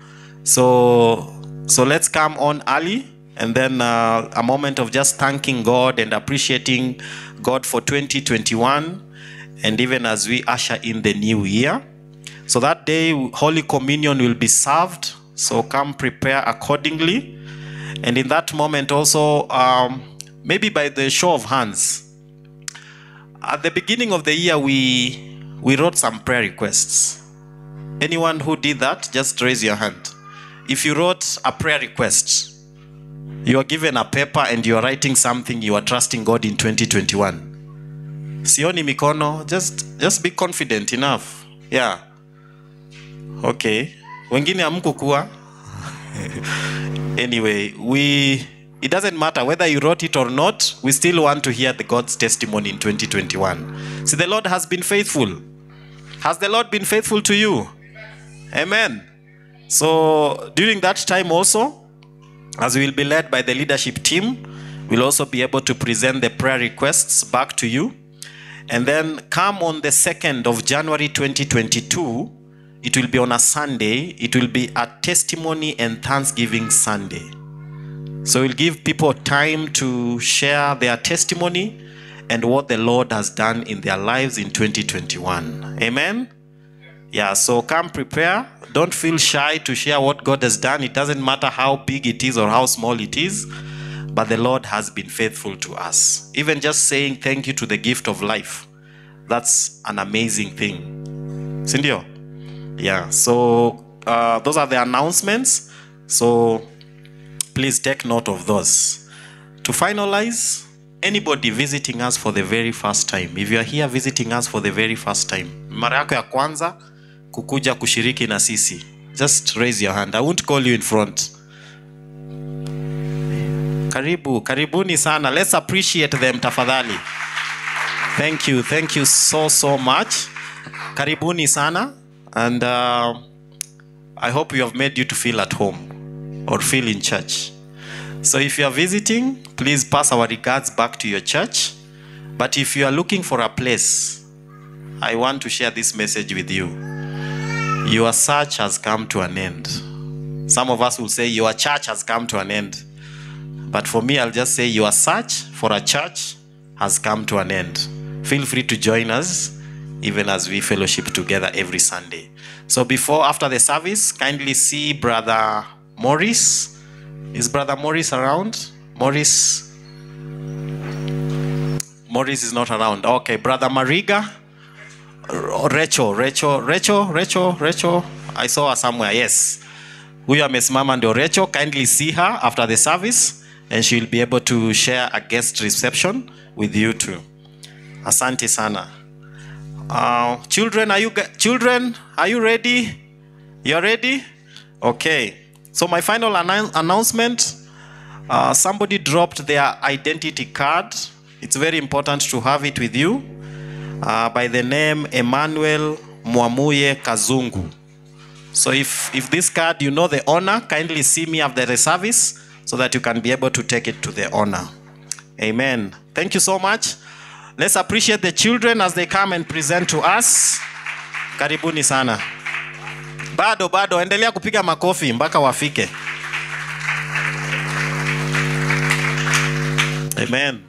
So, so let's come on early, and then uh, a moment of just thanking God and appreciating God for twenty twenty-one, and even as we usher in the new year. So that day, Holy Communion will be served. So come prepare accordingly. And in that moment also, um, maybe by the show of hands, at the beginning of the year, we we wrote some prayer requests. Anyone who did that, just raise your hand. If you wrote a prayer request, you are given a paper and you are writing something you are trusting God in twenty twenty-one. Sioni mikono, just just be confident enough. Yeah. Okay. Wengine hamkukua. Anyway, we it doesn't matter whether you wrote it or not, we still want to hear the God's testimony in twenty twenty-one. See, the Lord has been faithful. Has the Lord been faithful to you? Amen. So during that time also, as we will be led by the leadership team, we'll also be able to present the prayer requests back to you. And then come on the second of January twenty twenty-two, it will be on a Sunday. It will be a testimony and Thanksgiving Sunday. So we'll give people time to share their testimony and what the Lord has done in their lives in twenty twenty-one. Amen? Yeah, so come prepare. Don't feel shy to share what God has done. It doesn't matter how big it is or how small it is, but the Lord has been faithful to us. Even just saying thank you to the gift of life, that's an amazing thing. Sindio? Yeah, so uh, those are the announcements. So please take note of those. To finalize, anybody visiting us for the very first time, if you are here visiting us for the very first time, mara yako ya kwanza kukuja kushiriki na sisi, just raise your hand. I won't call you in front. Karibu, karibuni sana. Let's appreciate them tafadhali. Thank you, thank you so so much. Karibuni sana, and uh, I hope we have made you to feel at home or feel in church. So if you are visiting, please pass our regards back to your church. But if you are looking for a place, I want to share this message with you. Your search has come to an end. Some of us will say your church has come to an end. But for me, I'll just say your search for a church has come to an end. Feel free to join us even as we fellowship together every Sunday. So before, after the service, kindly see Brother Morris. Is Brother Morris around? Morris? Morris is not around. Okay, Brother Mariga. Rachel, Rachel, Rachel, Rachel, Rachel. I saw her somewhere, yes. Huyu amesimama ndio Rachel. Kindly see her after the service and she'll be able to share a guest reception with you too. Asante sana. Uh, children, are you children? Are you ready? You're ready? Okay. So my final annou announcement. Uh, somebody dropped their identity card. It's very important to have it with you. Uh, by the name Emmanuel Mwamuye Kazungu. So if if this card, you know the owner, kindly see me after the service so that you can be able to take it to the owner. Amen. Thank you so much. Let's appreciate the children as they come and present to us. Karibuni sana. Bado bado endelea kupiga makofi mpaka wafike. Amen.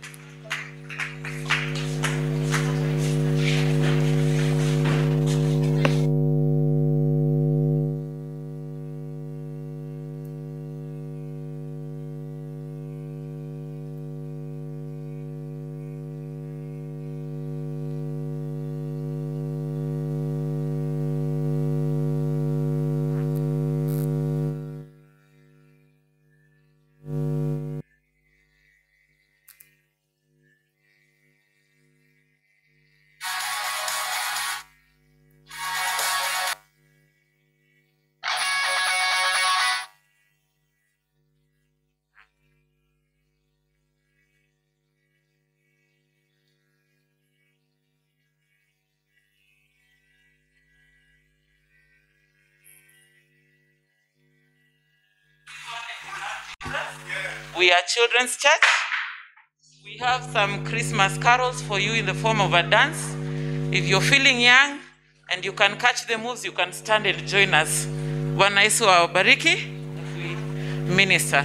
We are Children's Church. We have some Christmas carols for you in the form of a dance. If you're feeling young and you can catch the moves, you can stand and join us. Bwana Yesu awabariki. We minister.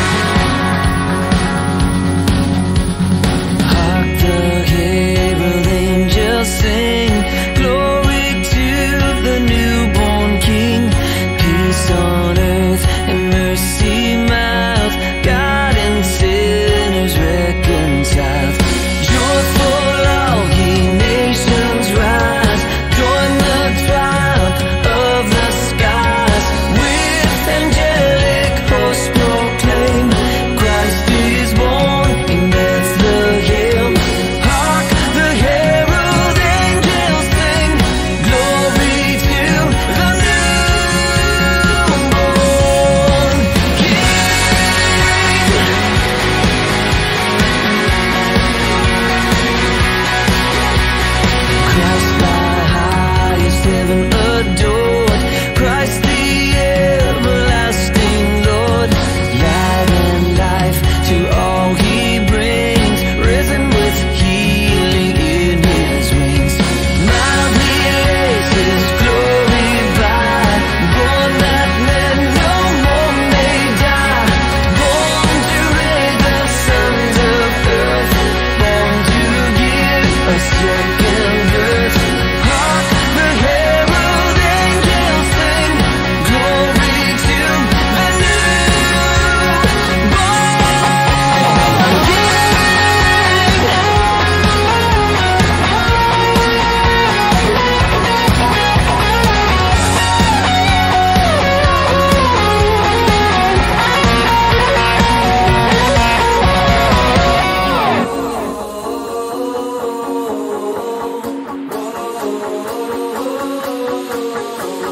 Hark the herald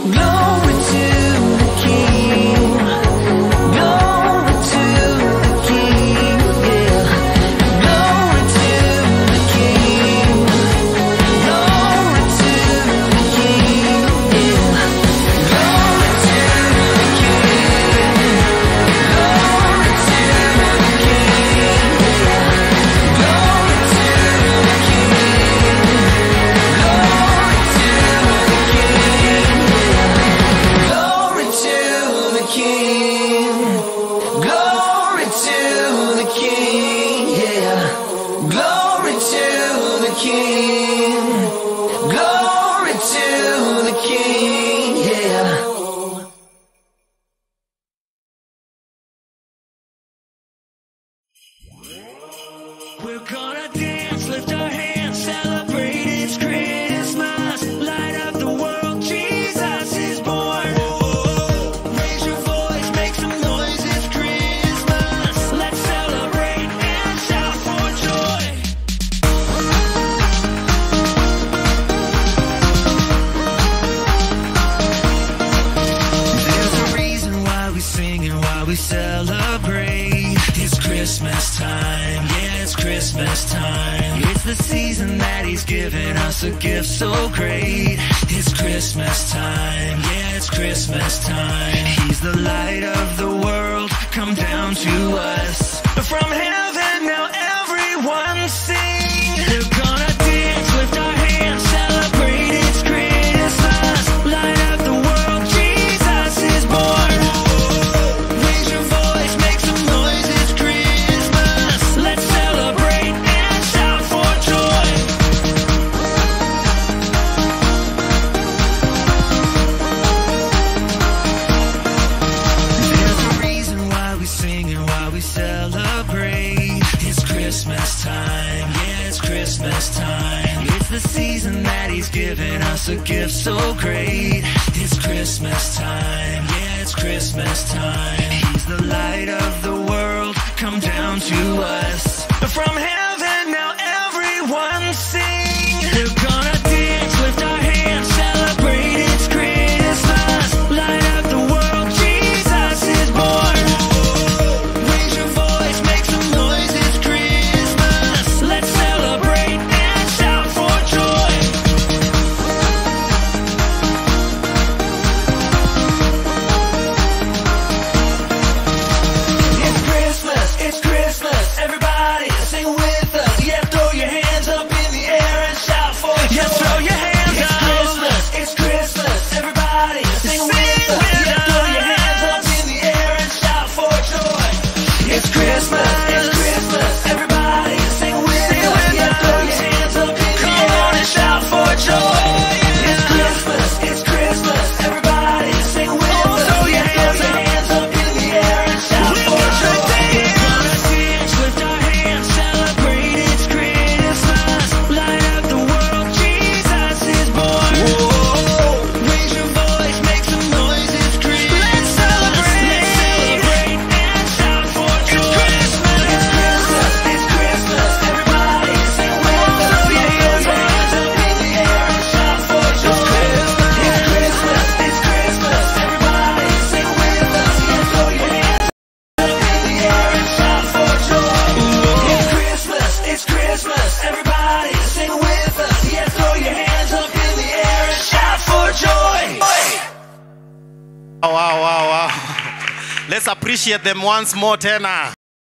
Let's appreciate them once more, Tena.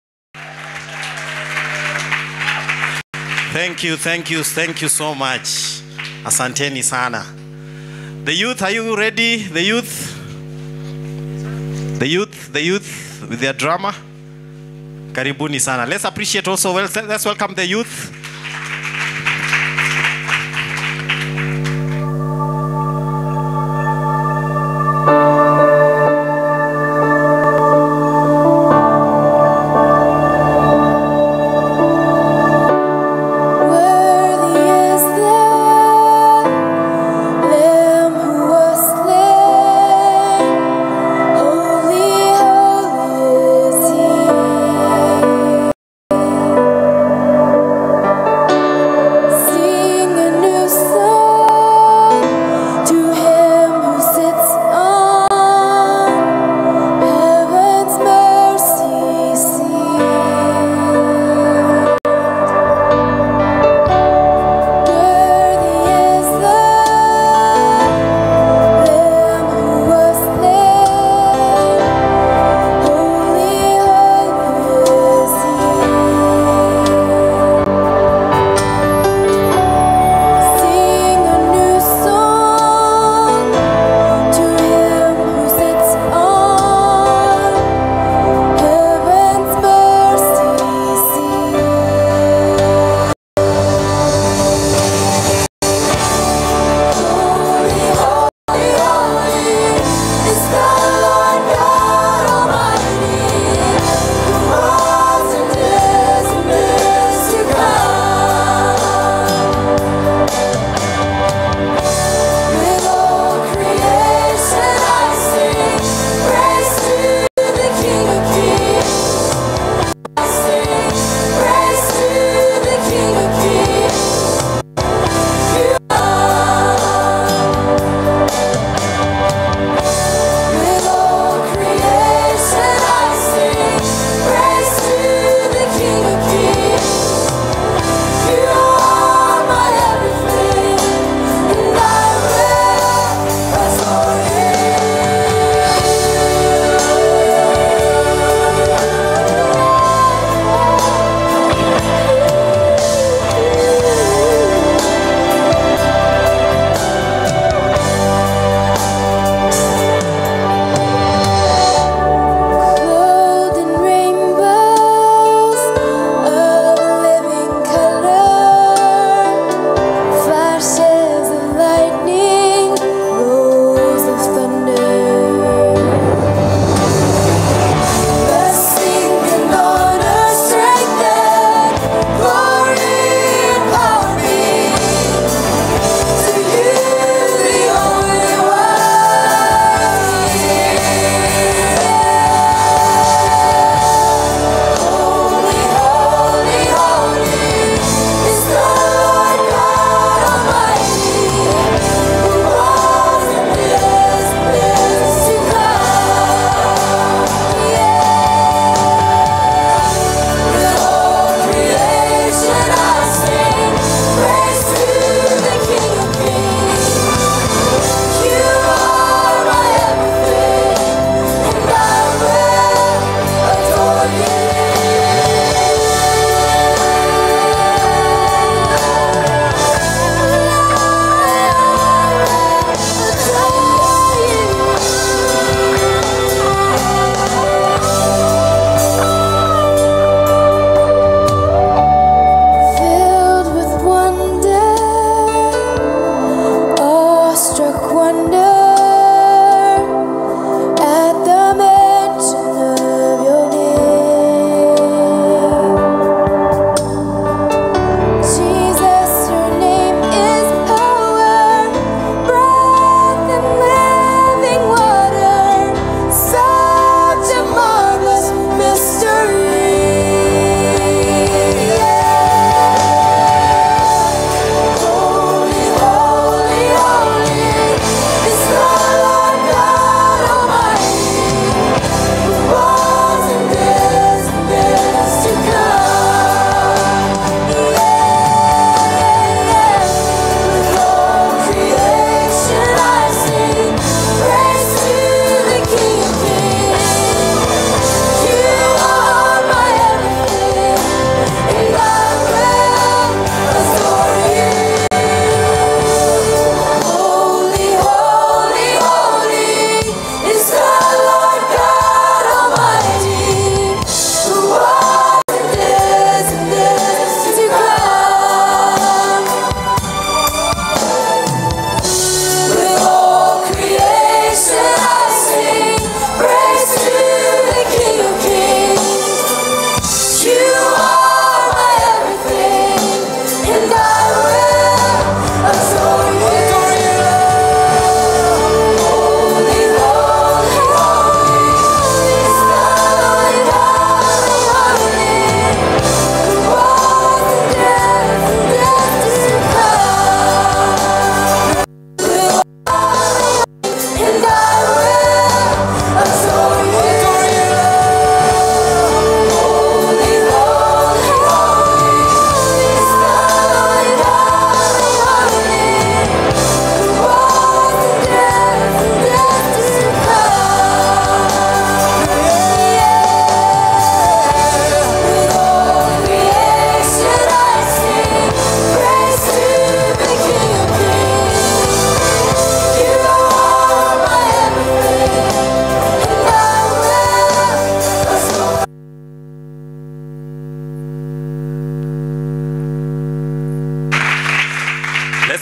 Thank you, thank you, thank you so much. Asanteni sana. The youth, are you ready? The youth? The youth, the youth with their drama? Karibuni sana. Let's appreciate also, well, let's welcome the youth. Holy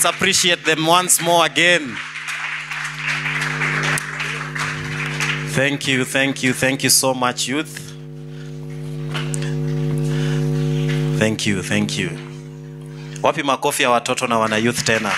Let's appreciate them once more again. Thank you, thank you, thank you so much, youth. Thank you, thank you. Wapi makofi ya watoto na wana youth tena?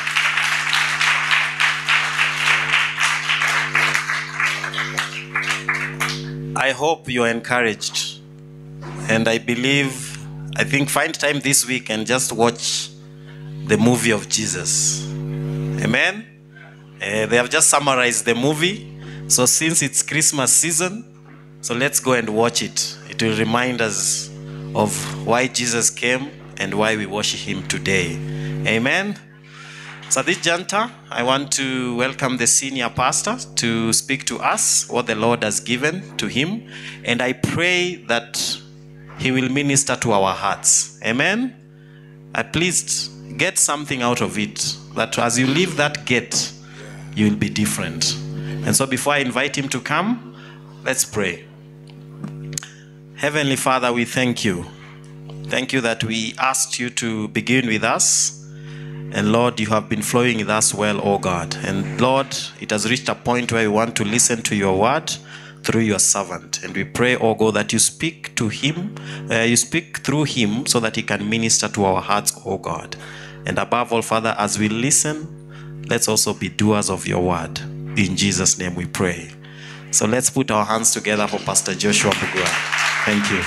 I hope you are encouraged. And I believe, I think find time this week and just watch the movie of Jesus. Amen? Uh, they have just summarized the movie. So since it's Christmas season, so let's go and watch it. It will remind us of why Jesus came and why we worship him today. Amen? So this juncture, I want to welcome the senior pastor to speak to us what the Lord has given to him. And I pray that he will minister to our hearts. Amen? At least get something out of it. That as you leave that gate, you will be different. And so before I invite him to come, let's pray. Heavenly Father, we thank you. Thank you that we asked you to begin with us. And Lord, you have been flowing with us well, oh God. And Lord, it has reached a point where we want to listen to your word through your servant. And we pray, oh God, that you speak to him, uh, you speak through him so that he can minister to our hearts, oh God. And above all, Father, as we listen, let's also be doers of your word. In Jesus' name we pray. So let's put our hands together for Pastor Joshua Pugua. Thank you.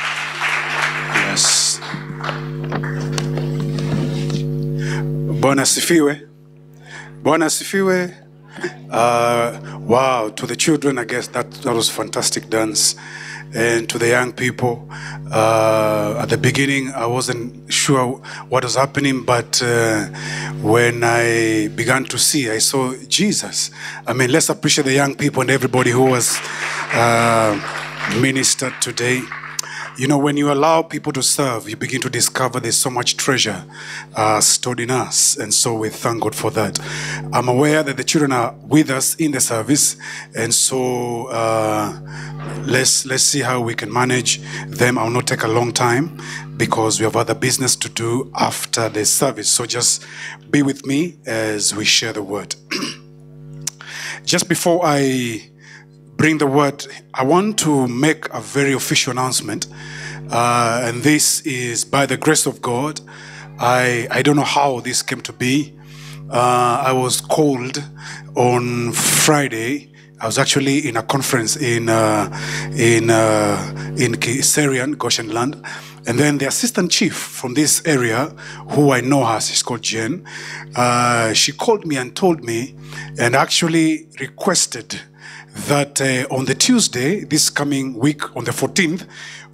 Yes. Bwana sifiwe. Bwana sifiwe. Uh, wow, to the children, I guess that, that was fantastic dance. And to the young people, uh, at the beginning, I wasn't sure what was happening, but uh, when I began to see, I saw Jesus. I mean, let's appreciate the young people and everybody who was uh, ministered today. You know, when you allow people to serve, you begin to discover there's so much treasure uh, stored in us. And so we thank God for that. I'm aware that the children are with us in the service. And so uh, let's, let's see how we can manage them. I'll not take a long time because we have other business to do after the service. So just be with me as we share the word. Just before I bring the word, I want to make a very official announcement. Uh, and this is by the grace of God. I, I don't know how this came to be. Uh, I was called on Friday. I was actually in a conference in uh, in uh, in Kiserian, Goshen land. And then the assistant chief from this area, who I know her, she's called Jen, uh, she called me and told me and actually requested that uh, on the Tuesday, this coming week, on the fourteenth,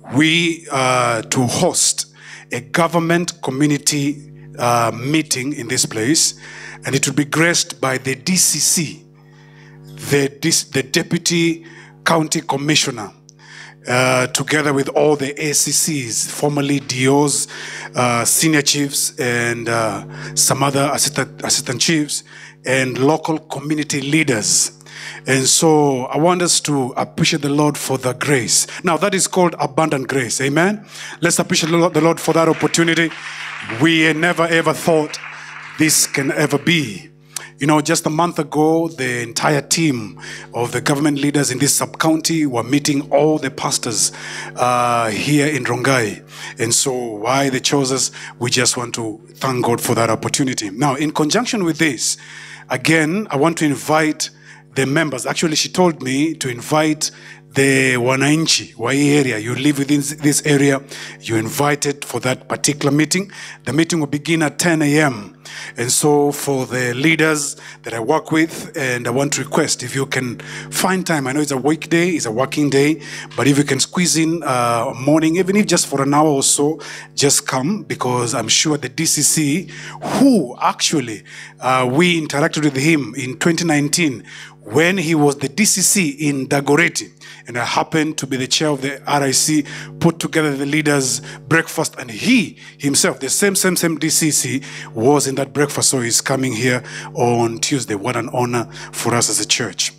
we uh, to host a government community uh, meeting in this place, and it will be graced by the D C C, the, the Deputy County Commissioner, uh, together with all the A C Cs, formerly D Os, uh, senior chiefs, and uh, some other assistant, assistant chiefs, and local community leaders. And so I want us to appreciate the Lord for the grace. Now that is called abundant grace. Amen. Let's appreciate the Lord for that opportunity. We never ever thought this can ever be. You know, just a month ago, the entire team of the government leaders in this sub-county were meeting all the pastors uh, here in Rongai. And so why they chose us, we just want to thank God for that opportunity. Now, in conjunction with this, again, I want to invite the members. Actually, she told me to invite the wananchi wa hii area. You live within this area, you're invited for that particular meeting. The meeting will begin at ten A M And so for the leaders that I work with, and I want to request if you can find time. I know it's a weekday, it's a working day, but if you can squeeze in uh, morning, even if just for an hour or so, just come, because I'm sure the D C C, who actually uh, we interacted with him in twenty nineteen, when he was the D C C in Dagoretti, and I happened to be the chair of the R I C, put together the leaders' breakfast, and he himself, the same, same, same D C C, was in that breakfast, so he's coming here on Tuesday. What an honor for us as a church.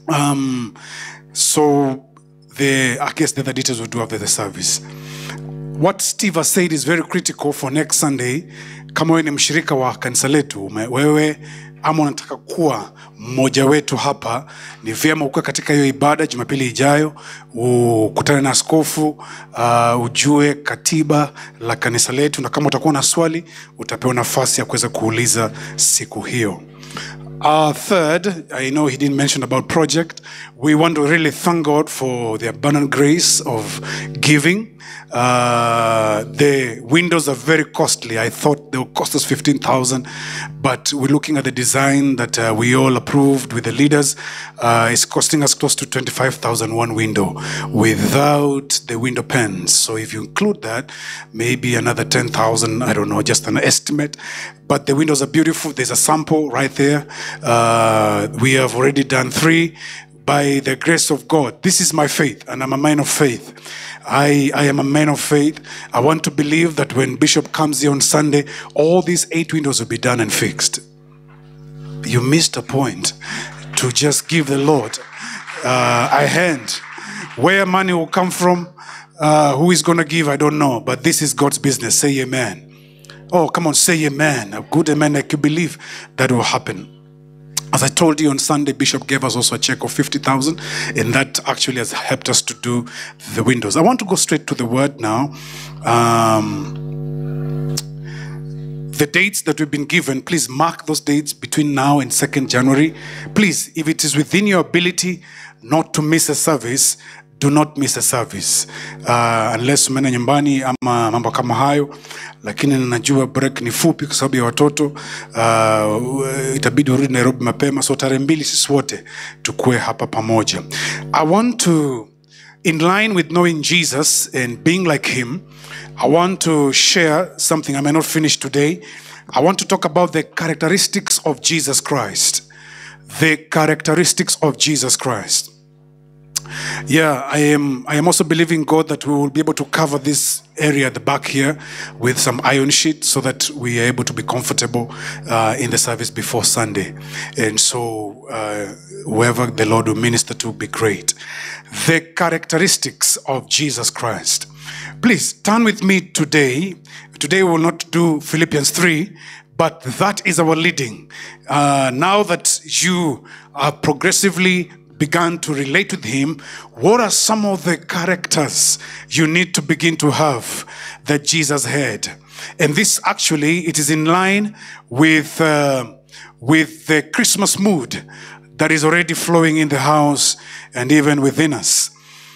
Um, so, the I guess the other details we'll do after the service. what Steve has said is very critical for next Sunday. Kama wewe ni mshirika wa kanisa letu, wewe ama unataka kuwa mmoja wetu hapa, ni vyema ukue katika hiyo ibada Jumapili ijayo, ukutane na askofu, uh, ujue katiba la kanisa letu, na kama utakuwa na swali utapewa nafasi ya kuweza kuuliza siku hiyo. Uh, third, I know he didn't mention about project. We want to really thank God for the abundant grace of giving. Uh, the windows are very costly. I thought they would cost us fifteen thousand, but we're looking at the design that uh, we all approved with the leaders. Uh, it's costing us close to twenty-five thousand one window without the window panes. So if you include that, maybe another ten thousand, I don't know, just an estimate. But the windows are beautiful. There's a sample right there. Uh, we have already done three. By the grace of God, this is my faith, and I'm a man of faith. I, I am a man of faith. I want to believe that when Bishop comes here on Sunday, all these eight windows will be done and fixed. You missed a point to just give the Lord uh, a hand. Where money will come from, uh, who is going to give, I don't know. But this is God's business. Say amen. Oh, come on, say amen. A good amen, like you believe that will happen. As I told you on Sunday, Bishop gave us also a check of fifty thousand, and that actually has helped us to do the windows. I want to go straight to the word now. Um, the dates that we've been given, please mark those dates between now and second January. Please, if it is within your ability not to miss a service, do not miss a service. Uh, unless umena nyumbani ama mambo kama hayo. Lakini ninajua break ni fupi kwa sababu ya watoto. Uh, itabidi urudi Nairobi mapema. So tarehe mbili sisi wote tukue hapa pamoja. I want to, in line with knowing Jesus and being like him, I want to share something I may not finish today. I want to talk about the characteristics of Jesus Christ. The characteristics of Jesus Christ. Yeah, I am I am also believing God that we will be able to cover this area at the back here with some iron sheet so that we are able to be comfortable uh, in the service before Sunday. And so uh, whoever the Lord will minister to will be great. The characteristics of Jesus Christ. Please turn with me today. Today we will not do Philippians three, but that is our leading. Uh, now that you are progressively began to relate with him, what are some of the characters you need to begin to have that Jesus had? And this actually, it is in line with, uh, with the Christmas mood that is already flowing in the house and even within us.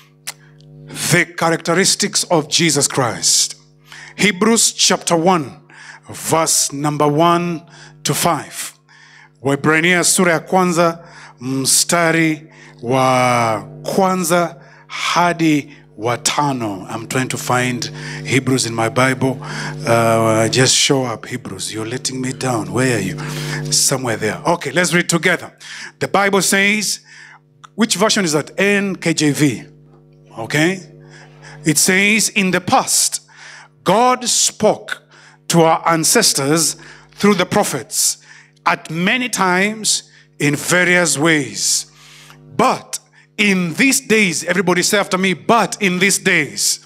The characteristics of Jesus Christ. Hebrews chapter one, verse number one to five. Waebrania sura ya kwanza, mstari wa kwanza hadi wa tano. I'm trying to find Hebrews in my Bible. Uh, just show up, Hebrews. You're letting me down. Where are you? Somewhere there. Okay, let's read together. The Bible says, which version is that? N K J V. Okay. It says, in the past, God spoke to our ancestors through the prophets at many times in various ways. But in these days, everybody say after me, but in these days.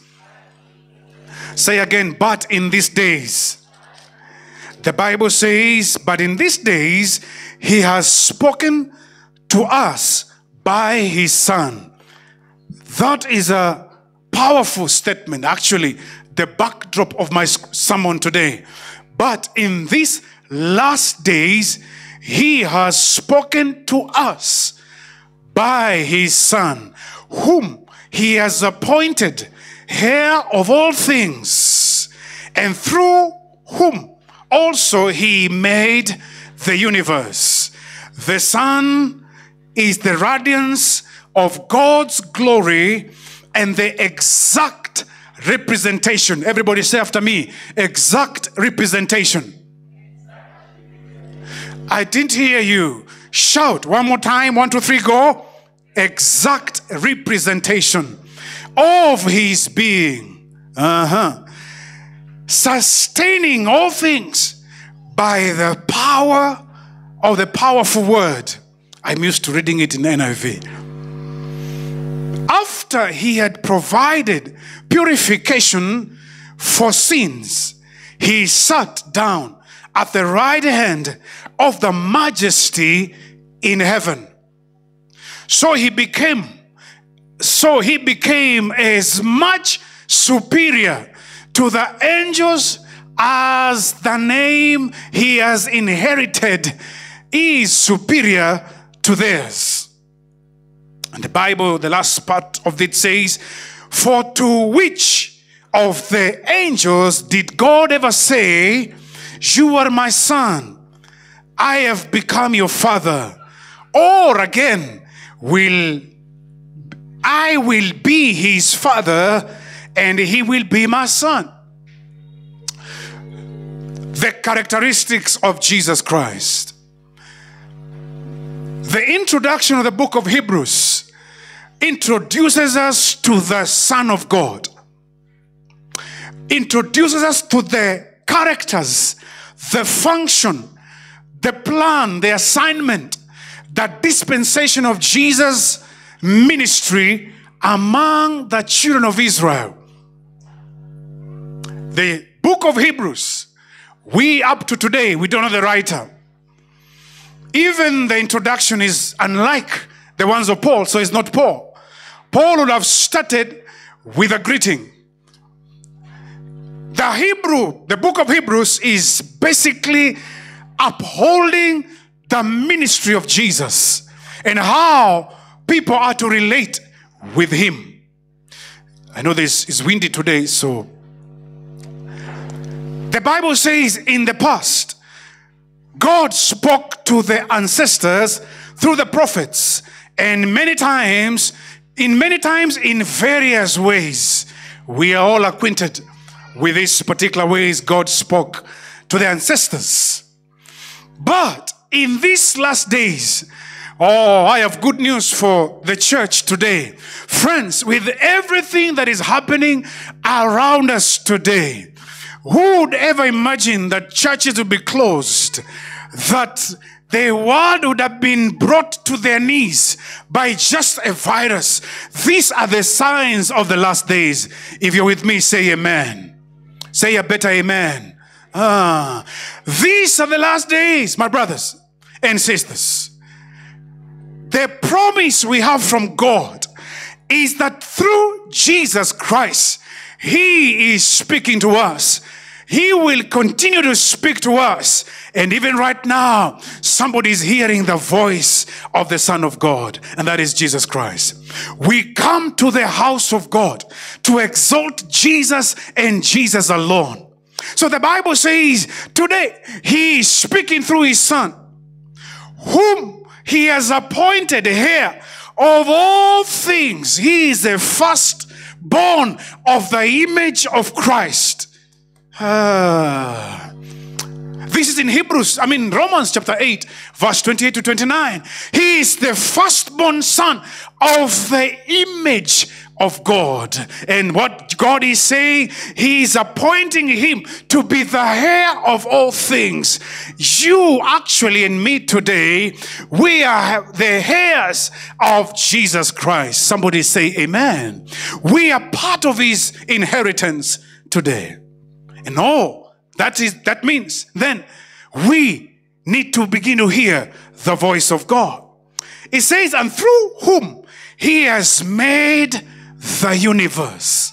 Say again, but in these days. The Bible says, but in these days, he has spoken to us by his Son. That is a powerful statement, actually, the backdrop of my sermon today. But in these last days, he has spoken to us by his Son, whom he has appointed heir of all things, and through whom also he made the universe. The Son is the radiance of God's glory and the exact representation. Everybody say after me, exact representation. I didn't hear you. Shout one more time. One, two, three, go. Exact representation of his being. Uh-huh. Sustaining all things by the power of the powerful word. I'm used to reading it in N I V. After he had provided purification for sins, he sat down at the right hand of the majesty in heaven. So he became, so he became as much superior to the angels as the name he has inherited is superior to theirs. And the Bible, the last part of it says, for to which of the angels did God ever say, you are my son, I have become your father? Or again, will I will be his father and he will be my son? The characteristics of Jesus Christ. The introduction of the book of Hebrews introduces us to the Son of God. Introduces us to the characters, the function, the plan, the assignment, the dispensation of Jesus' ministry among the children of Israel. The book of Hebrews, we up to today, we don't know the writer. Even the introduction is unlike the ones of Paul, so it's not Paul. Paul would have started with a greeting. The Hebrew, the book of Hebrews is basically upholding the ministry of Jesus and how people are to relate with him. I know this is windy today, so the Bible says in the past, God spoke to the ancestors through the prophets, and many times, in many times, in various ways. We are all acquainted with these particular ways God spoke to the ancestors. But in these last days, oh, I have good news for the church today. Friends, with everything that is happening around us today, who would ever imagine that churches would be closed, that the world would have been brought to their knees by just a virus? These are the signs of the last days. If you're with me, say amen. Say a better amen. Ah, these are the last days, my brothers and sisters. The promise we have from God is that through Jesus Christ, he is speaking to us. He will continue to speak to us. And even right now, somebody is hearing the voice of the Son of God, and that is Jesus Christ. We come to the house of God to exalt Jesus and Jesus alone. So the Bible says today, he is speaking through his Son, whom he has appointed heir of all things. He is the firstborn of the image of Christ. Ah. This is in Hebrews, I mean Romans chapter eight, verse twenty-eight to twenty-nine. He is the firstborn son of the image of God. And what God is saying, he is appointing him to be the heir of all things. You actually and me today, we are the heirs of Jesus Christ. Somebody say amen. We are part of his inheritance today. And all that is, that means then we need to begin to hear the voice of God. It says, and through whom he has made the universe,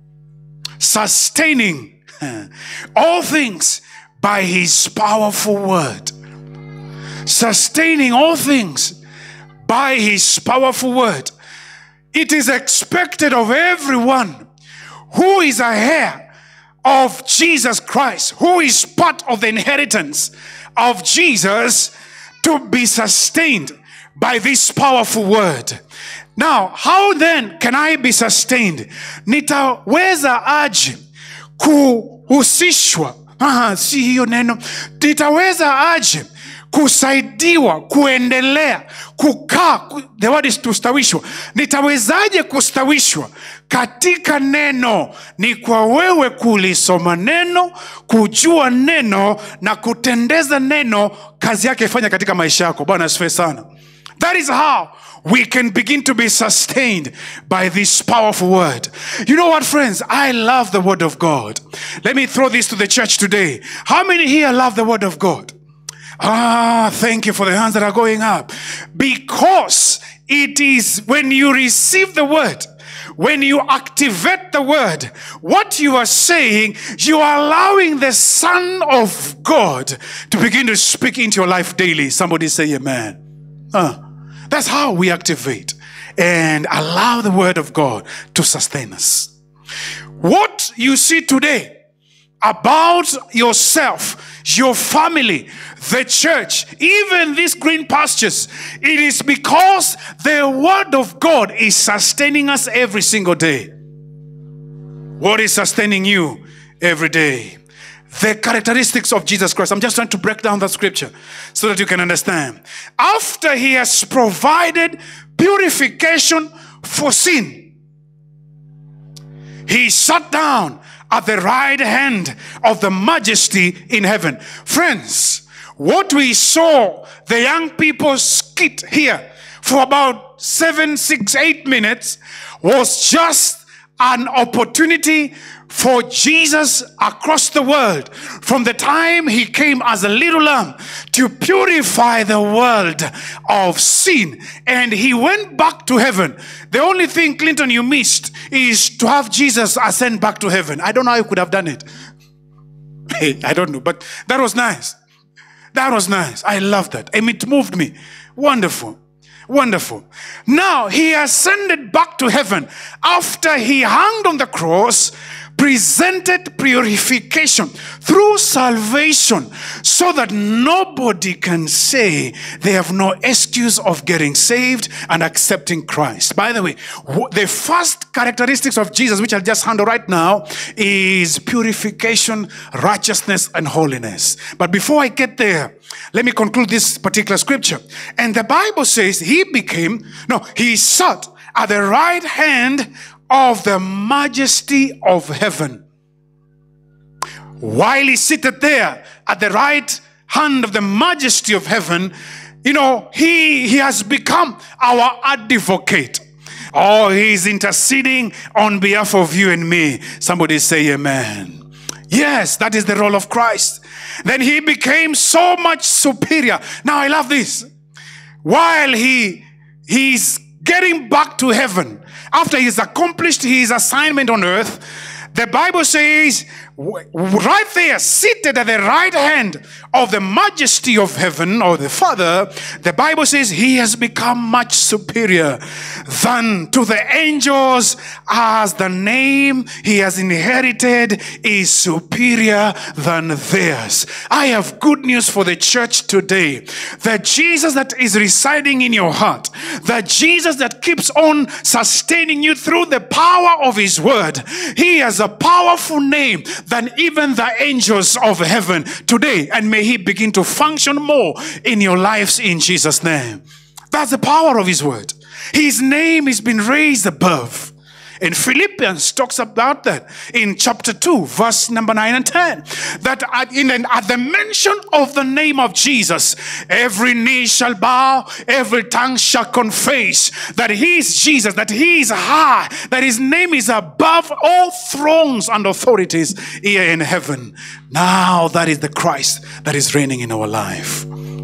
sustaining all things by his powerful word. Sustaining all things by his powerful word. It is expected of everyone who is a heir of Jesus Christ, who is part of the inheritance of Jesus, to be sustained by this powerful word. Now, how then can I be sustained? Nitaweza aje kuhusishwa? Aha, si hiyo neno. Nitaweza aje kusaidiwa, kuendelea, kukaa, the word is kustawishwa. Nitawezaje kustawishwa katika neno? Ni kwa wewe kulisoma neno, kujua neno na kutendeza neno, kazi yake ifanya katika maisha yako. Bwana asifiwe sana. That is how we can begin to be sustained by this powerful word. You know what, friends? I love the word of God. Let me throw this to the church today. How many here love the word of God? Ah, thank you for the hands that are going up. Because it is when you receive the word, when you activate the word, what you are saying, you are allowing the Son of God to begin to speak into your life daily. Somebody say amen. Uh, that's how we activate and allow the word of God to sustain us. What you see today about yourself, your family, the church, even these green pastures, it is because the word of God is sustaining us every single day. What is sustaining you every day? The characteristics of Jesus Christ. I'm just trying to break down the scripture so that you can understand. After he has provided purification for sin, he sat down at the right hand of the majesty in heaven. Friends, what we saw the young people skit here for about seven, six, eight minutes was just an opportunity for Jesus across the world, from the time he came as a little lamb to purify the world of sin, and he went back to heaven. The only thing, Clinton, you missed is to have Jesus ascend back to heaven. I don't know how you could have done it. I don't know, but that was nice. That was nice. I love that. I mean, it moved me. Wonderful. Wonderful. Now, he ascended back to heaven after he hung on the cross, presented purification through salvation, so that nobody can say they have no excuse of getting saved and accepting Christ. By the way, the first characteristics of Jesus, which I'll just handle right now, is purification, righteousness, and holiness. But before I get there, let me conclude this particular scripture. And the Bible says he became, no, he sat at the right hand of the majesty of heaven. While he seated there at the right hand of the majesty of heaven, you know, he, he has become our advocate. Oh, he's interceding on behalf of you and me. Somebody say amen. Yes, that is the role of Christ. Then he became so much superior. Now I love this. While he he's getting back to heaven, after he's accomplished his assignment on earth, the Bible says, right there, seated at the right hand of the majesty of heaven, or the Father, the Bible says he has become much superior than to the angels, as the name he has inherited is superior than theirs. I have good news for the church today. The Jesus that is residing in your heart, the Jesus that keeps on sustaining you through the power of his word, he has a powerful name than even the angels of heaven today, and may he begin to function more in your lives in Jesus' name. That's the power of his word. His name has been raised above. And Philippians talks about that in chapter two, verse number nine and ten. That at, in an, at the mention of the name of Jesus, every knee shall bow, every tongue shall confess that he is Jesus, that he is high, that his name is above all thrones and authorities here in heaven. Now that is the Christ that is reigning in our life.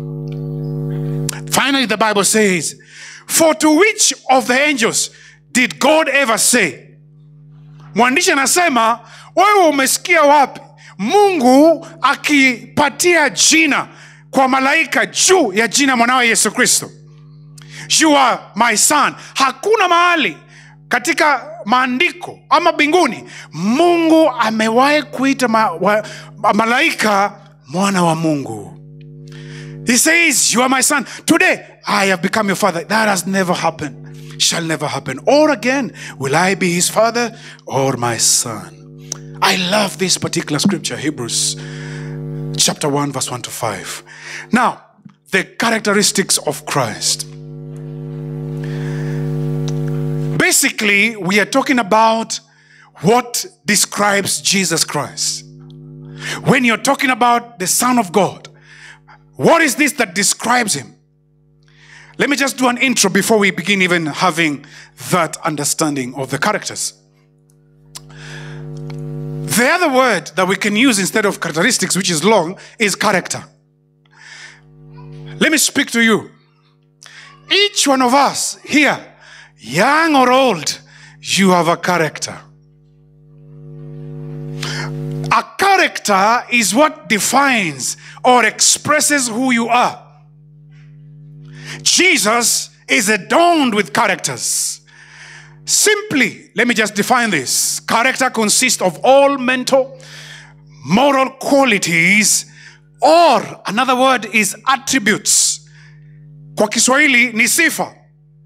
Finally, the Bible says, for to which of the angels did God ever say? Mwandishi anasema, wewe umesikia wapi Mungu akipatia jina kwa malaika juu ya jina mwanawe Yesu Kristo? You are my son. Hakuna mahali katika maandiko ama mbinguni Mungu amewahi kuita ma, wa, malaika mwana wa Mungu. He says, you are my son. Today, I have become your father. That has never happened. Shall never happen. Or again, will I be his father or my son? I love this particular scripture, Hebrews chapter one, verse one to five. Now, the characteristics of Christ. Basically, we are talking about what describes Jesus Christ. When you're talking about the Son of God, what is this that describes him? let me just do an intro before we begin even having that understanding of the characters. The other word that we can use instead of characteristics, which is long, is character. Let me speak to you. Each one of us here, young or old, you have a character. A character is what defines or expresses who you are. Jesus is adorned with characters. Simply, let me just define this. Character consists of all mental, moral qualities, or another word is attributes. Kwa Kiswahili ni sifa.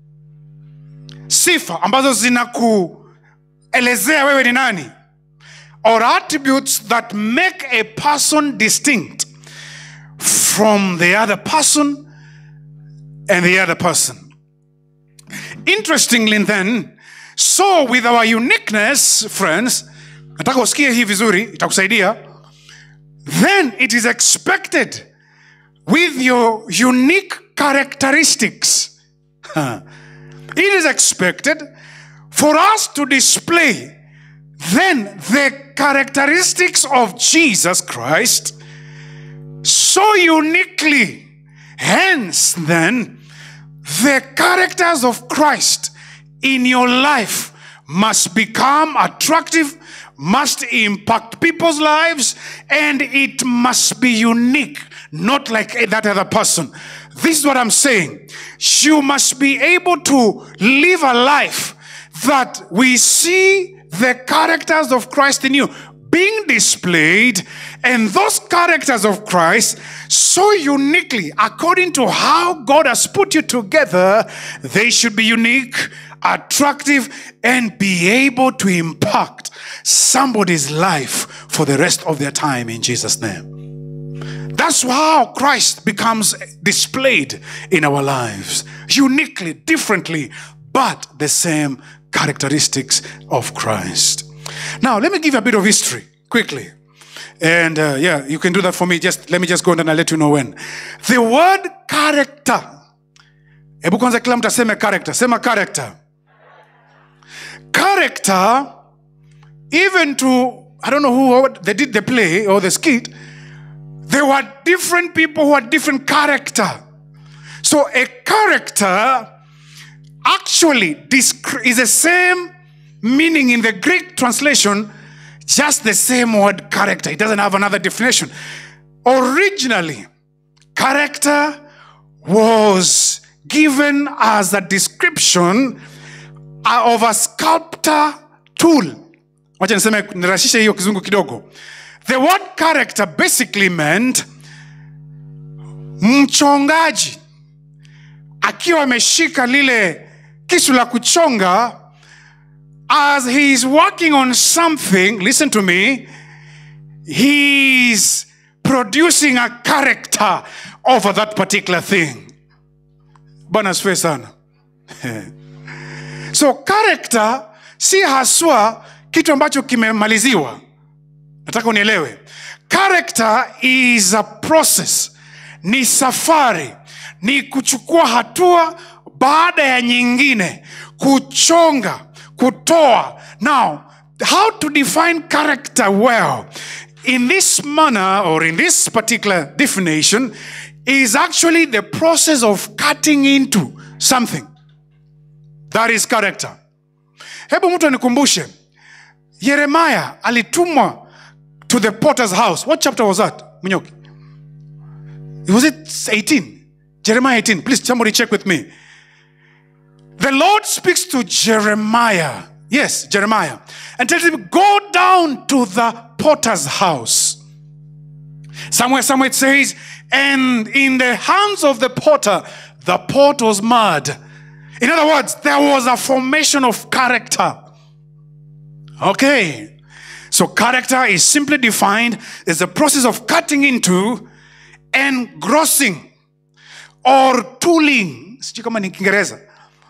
Sifa ambazo zinakuelezea wewe ni nani. Or attributes that make a person distinct from the other person and the other person. Interestingly then, so with our uniqueness, friends, nataka usikie hii vizuri, itakusaidia. Then it is expected with your unique characteristics. It is expected for us to display then the characteristics of Jesus Christ so uniquely. Hence then, the characters of Christ in your life must become attractive, must impact people's lives, and it must be unique, not like that other person. This is what I'm saying. You must be able to live a life that we see the characters of Christ in you being displayed, and those characters of Christ so uniquely, according to how God has put you together, they should be unique, attractive, and be able to impact somebody's life for the rest of their time in Jesus' name. That's how Christ becomes displayed in our lives. Uniquely, differently, but the same characteristics of Christ. Now, let me give you a bit of history quickly. And uh, yeah, you can do that for me. Just let me just go and then I'll let you know when. The word character. Hebu kwanza kila mtu aseme character. Sema character. Character, even to, I don't know who they did the play or the skit, there were different people who had different character. So a character actually is the same meaning in the Greek translation, just the same word character. It doesn't have another definition. Originally, character was given as a description of a sculptor tool. Wacha niseme nirashishe hiyo kizungu kidogo. The word character basically meant mchongaji akiwa ameshika lile kisu la kuchonga, as he is working on something, listen to me, he is producing a character over that particular thing. Bwana asifiwe sana. So character si haswa kitu ambacho kimemaliziwa. Nataka unielewe. Character is a process. Ni safari. Ni kuchukua hatua baada ya nyingine. Kuchonga. Kutoa. Now, how to define character well? In this manner, or in this particular definition, is actually the process of cutting into something. That is character. Hebu mtu anikumbushe. Jeremiah alitumwa to the potter's house. What chapter was that? Munyoki. Was it eighteen? Jeremiah eighteen. Please, somebody check with me. The Lord speaks to Jeremiah. Yes, Jeremiah. And tells him, go down to the potter's house. Somewhere, somewhere it says, and in the hands of the potter, the pot was mud. In other words, there was a formation of character. Okay. So character is simply defined as the process of cutting into, engrossing, or tooling. Sijui kama ni Kiingereza.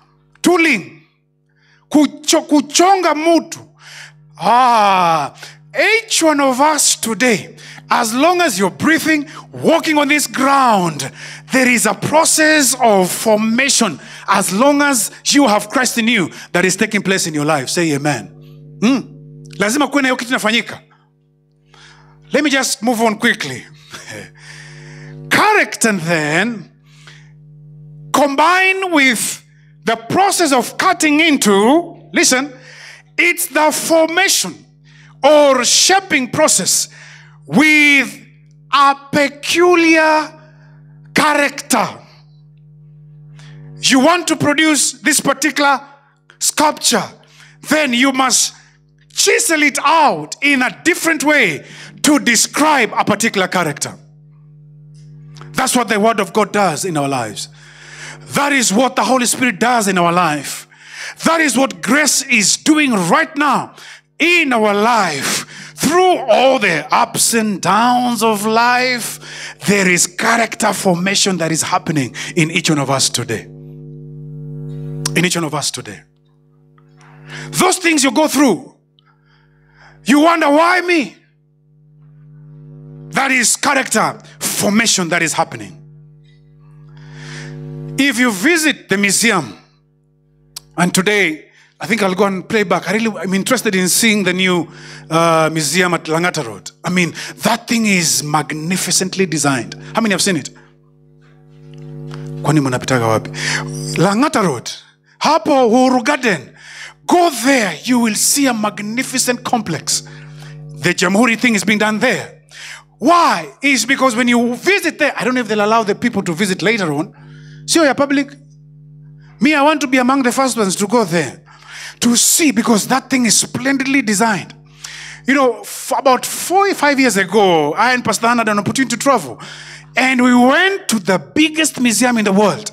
Tooling. Kucho, kuchonga mutu. Ah, each one of us today, as long as you're breathing, walking on this ground, there is a process of formation. As long as you have Christ in you, that is taking place in your life. Say amen. Hmm. Lazima kuwe na hiyo kitu inafanyika. Let me just move on quickly. Character then, combined with the process of cutting into, listen, it's the formation or shaping process with a peculiar character. You want to produce this particular sculpture, then you must chisel it out in a different way to describe a particular character. That's what the Word of God does in our lives. That is what the Holy Spirit does in our life. That is what grace is doing right now in our life. Through all the ups and downs of life, there is character formation that is happening in each one of us today. In each one of us today. Those things you go through, you wonder, why me? That is character formation that is happening. If you visit the museum, and today, I think I'll go and play back. I really, I'm interested in seeing the new uh, museum at Langata Road. I mean, that thing is magnificently designed. How many have seen it? Kwani mnapitaga wapi? Langata Road. Hapo Uhuru Garden. Go there, you will see a magnificent complex. The Jamhuri thing is being done there. Why? It's because when you visit there, I don't know if they'll allow the people to visit later on. See, you're public. Me, I want to be among the first ones to go there to see, because that thing is splendidly designed. You know, about four or five years ago, I and Pastor Hannah had an opportunity to travel, and we went to the biggest museum in the world.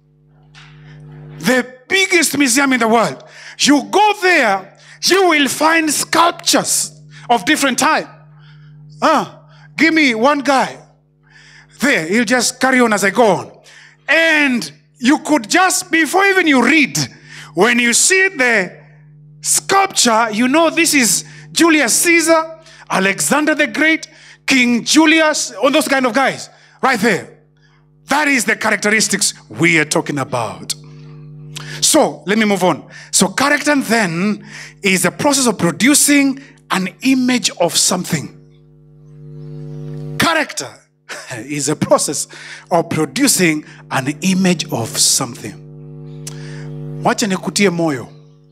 The biggest museum in the world. You go there, you will find sculptures of different type. Ah, give me one guy. There, he'll just carry on as I go on. And you could just, before even you read, when you see the sculpture, you know this is Julius Caesar, Alexander the Great, King Julius, all those kind of guys. Right there. That is the characteristics we are talking about. So, let me move on. So, character then is a process of producing an image of something. Character is a process of producing an image of something. Wacha nikutie moyo.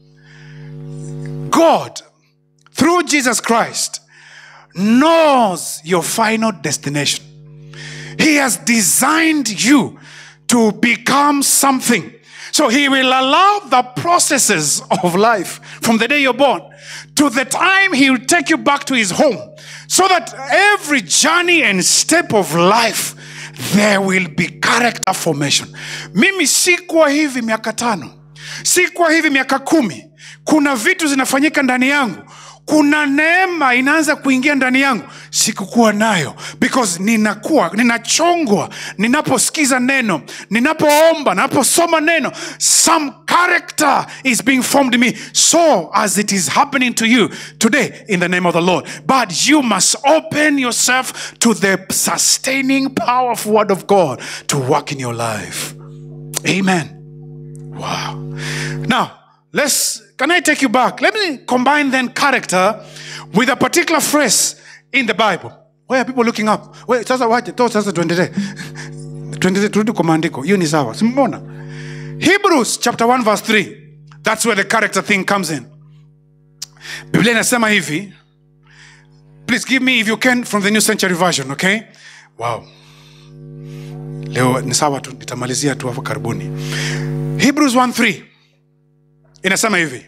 God, through Jesus Christ, knows your final destination. He has designed you to become something. So he will allow the processes of life from the day you're born to the time he will take you back to his home, so that every journey and step of life there will be character formation. Mimi sikuwa hivi miaka tano, sikuwa hivi miaka kumi. Kuna vitu zinafanyika ndani yangu, kuna neema inaanza kuingia ndani yangu sikukuwa nayo, because ninakuwa ninachongwa ninaposikiza neno, ninapoomba, ninaposoma neno. Some character is being formed in me, so as it is happening to you today in the name of the Lord. But you must open yourself to the sustaining power of word of God to work in your life. Amen. Wow. Now let's, can I take you back? Let me combine then character with a particular phrase in the Bible. Why are people looking up? Wait, sasa waje, to sasa tuendelee. Tuendelee turudi kwa maandiko. Hiyo ni sawa. Simona. Hebrews chapter one verse three. That's where the character thing comes in. Biblia inasema hivi. Please give me, if you can, from the New Century Version, okay? Wow. Leo ni sawa tu, nitamalizia tu hapo karibuni. Hebrews one three. Inasema hivi.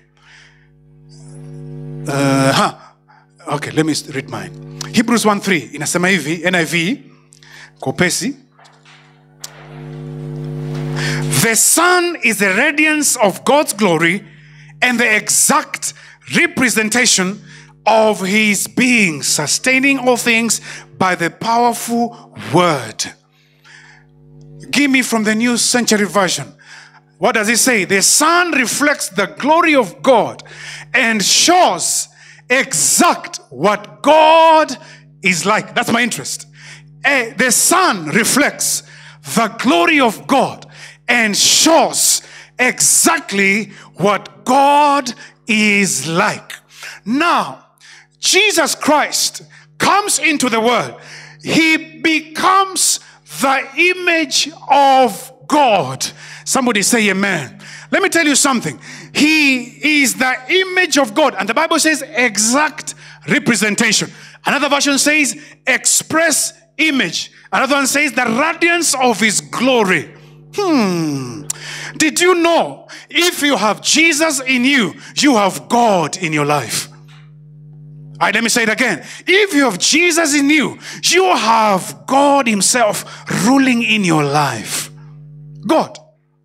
Uh, huh. Okay, let me read mine. Hebrews one three. Inasema hivi, N I V, kopesi. The Son is the radiance of God's glory and the exact representation of his being, sustaining all things by the powerful word. Give me from the New Century Version. What does it say? The Son reflects the glory of God and shows exact what God is like. That's my interest. Eh, the Son reflects the glory of God and shows exactly what God is like. Now, Jesus Christ comes into the world. He becomes the image of God. Somebody say amen. Let me tell you something. He is the image of God. And the Bible says exact representation. Another version says express image. Another one says the radiance of his glory. Hmm. Did you know if you have Jesus in you, you have God in your life? All right, let me say it again. If you have Jesus in you, you have God himself ruling in your life. God.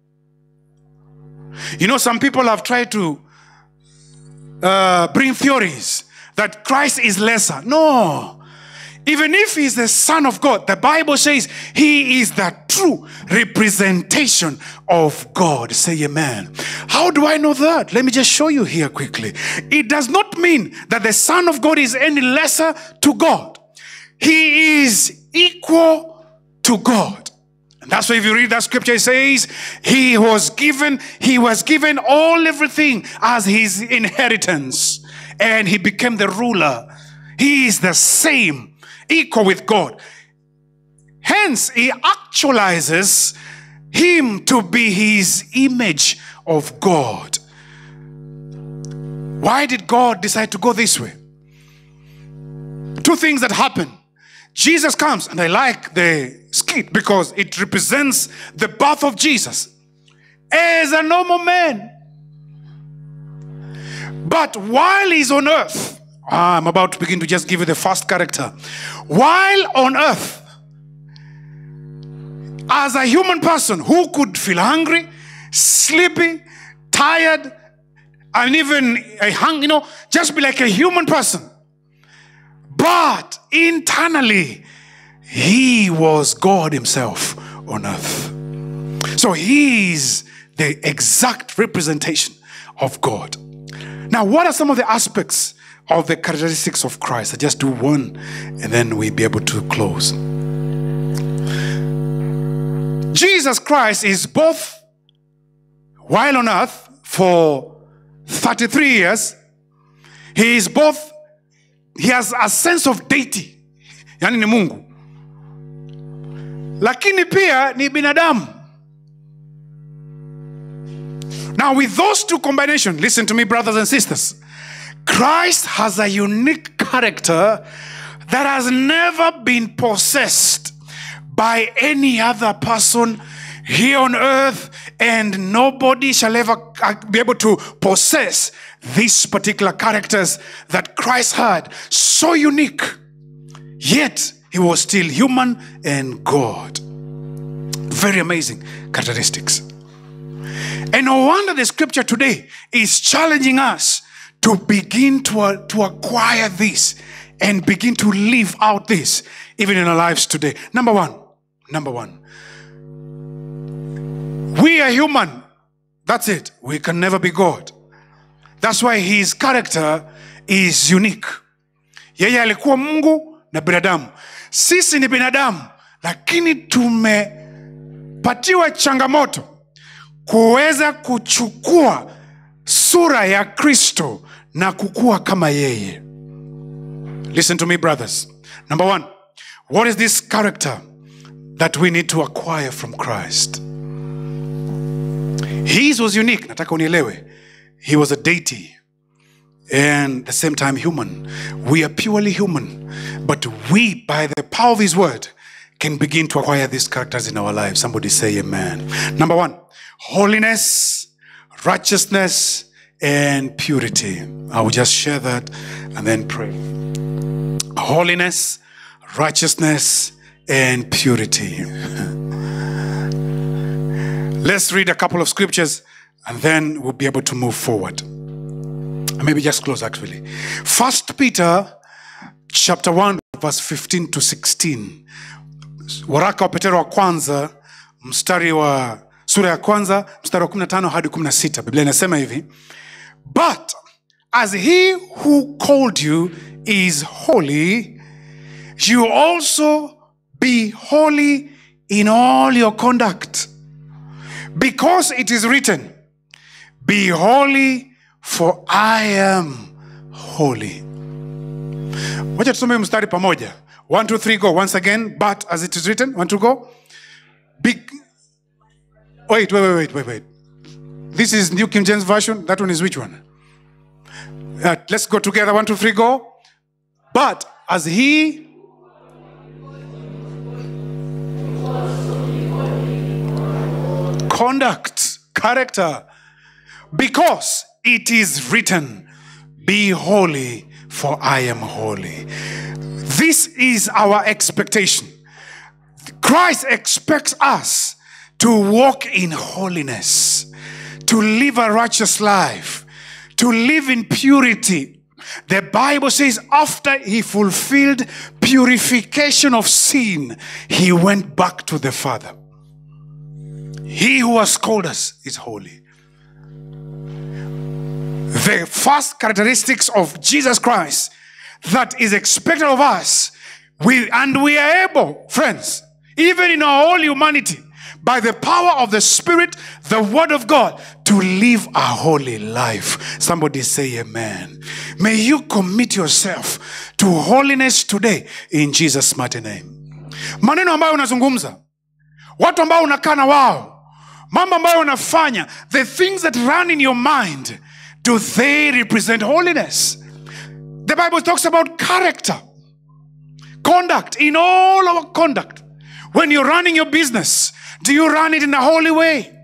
You know, some people have tried to uh, bring theories that Christ is lesser. No. Even if he's the Son of God, the Bible says he is the true representation of God. Say amen. How do I know that? Let me just show you here quickly. It does not mean that the Son of God is any lesser to God. He is equal to God. And that's why if you read that scripture, it says he was given, he was given all everything as his inheritance. And he became the ruler. He is the same, equal with God. Hence, he actualizes him to be his image of God. Why did God decide to go this way? Two things that happen. Jesus comes, and I like the skit because it represents the birth of Jesus as a normal man. But while he's on earth, I'm about to begin to just give you the first character. While on earth, as a human person who could feel hungry, sleepy, tired, and even a hung, you know, just be like a human person. But internally, he was God himself on earth. So he is the exact representation of God. Now, what are some of the aspects of the characteristics of Christ? I just do one and then we'll be able to close. Jesus Christ is both, while on earth for thirty-three years, he is both, he has a sense of deity. Yani ni Mungu. Lakini pia ni binadamu. Now with those two combinations, listen to me brothers and sisters, Christ has a unique character that has never been possessed by any other person here on earth, and nobody shall ever be able to possess these particular characters that Christ had. So unique, yet he was still human and God. Very amazing characteristics. And no wonder the scripture today is challenging us to begin to, uh, to acquire this and begin to live out this even in our lives today. Number one, number one, we are human. That's it. We can never be God. That's why his character is unique. Yeye alikuwa Mungu na binadamu. Sisi ni binadamu, lakini tumepatiwa changamoto kuweza kuchukua sura ya Kristo na kukua kama yeye. Listen to me, brothers. Number one, what is this character that we need to acquire from Christ? His was unique. Nataka unielewe. He was a deity and at the same time human. We are purely human, but we, by the power of his word, can begin to acquire these characters in our lives. Somebody say amen. Number one, holiness, righteousness, and purity. I will just share that and then pray. Holiness, righteousness, and purity. Let's read a couple of scriptures and then we'll be able to move forward. Maybe just close actually. First Peter chapter one verse fifteen to sixteen. Waraka wa Petero wa kwanza mstari wa sura ya kwanza mstari wa kumi na tano hadi kumi na sita. Biblia inasema hivi: But as he who called you is holy, you also be holy in all your conduct. Because it is written, be holy, for I am holy. Wacha tusome mstari pamoja. One, two, three, go. Once again, but as it is written. One, two, go. Be wait, wait, wait, wait, wait, wait. This is New King James Version. That one is which one? Uh, let's go together. One, two, three, go. But as he conduct, character, because it is written, be holy, for I am holy. This is our expectation. Christ expects us to walk in holiness, to live a righteous life, to live in purity. The Bible says after he fulfilled purification of sin, he went back to the Father. He who has called us is holy. The first characteristics of Jesus Christ that is expected of us, we, and we are able, friends, even in our whole humanity, by the power of the Spirit, the Word of God, to live a holy life. Somebody say amen. May you commit yourself to holiness today in Jesus' mighty name. Maneno ambayo unazungumza, watu ambao unakaa na wao, mambo ambayo unafanya, the things that run in your mind, do they represent holiness? The Bible talks about character, conduct, in all our conduct. When you're running your business, do you run it in a holy way?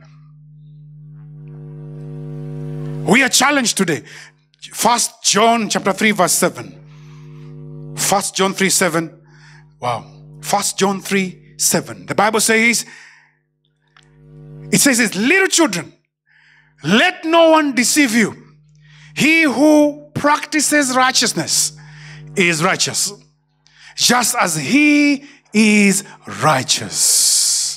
We are challenged today. First John chapter three verse seven. First John three seven. Wow. First John three seven. The Bible says, it says this, little children, let no one deceive you. He who practices righteousness is righteous, just as he is righteous.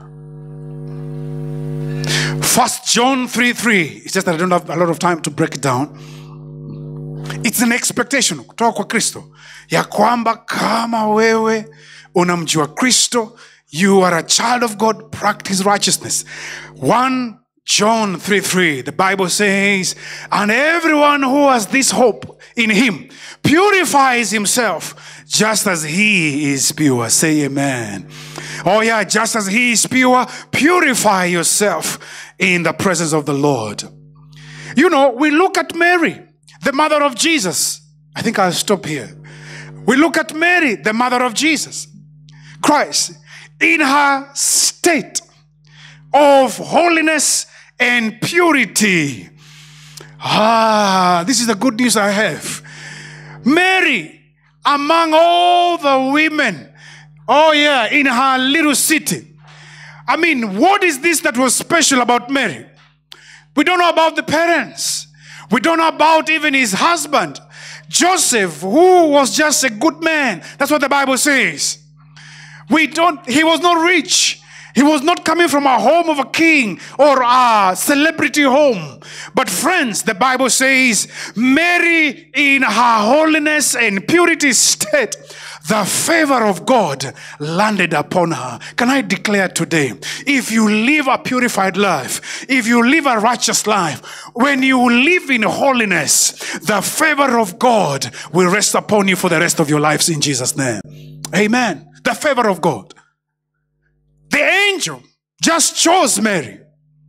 First John three three. It's just that I don't have a lot of time to break it down. It's an expectation kutoka kwa Kristo ya kwamba kama wewe unamjua Kristo, you are a child of God, practice righteousness. First John three three, the Bible says, and everyone who has this hope in him purifies himself just as he is pure. Say amen. Oh yeah, just as he is pure, purify yourself in the presence of the Lord. You know, we look at Mary, the mother of Jesus. I think I'll stop here. We look at Mary, the mother of Jesus Christ, in her state of holiness and purity. Ah, this is the good news I have. Mary, among all the women, oh yeah, in her little city. I mean, what is this that was special about Mary? We don't know about the parents. We don't know about even his husband, Joseph, who was just a good man. That's what the Bible says. We don't, he was not rich. He was not coming from a home of a king or a celebrity home. But friends, the Bible says, Mary in her holiness and purity state, the favor of God landed upon her. Can I declare today, if you live a purified life, if you live a righteous life, when you live in holiness, the favor of God will rest upon you for the rest of your lives in Jesus' name. Amen. The favor of God. The angel just chose Mary.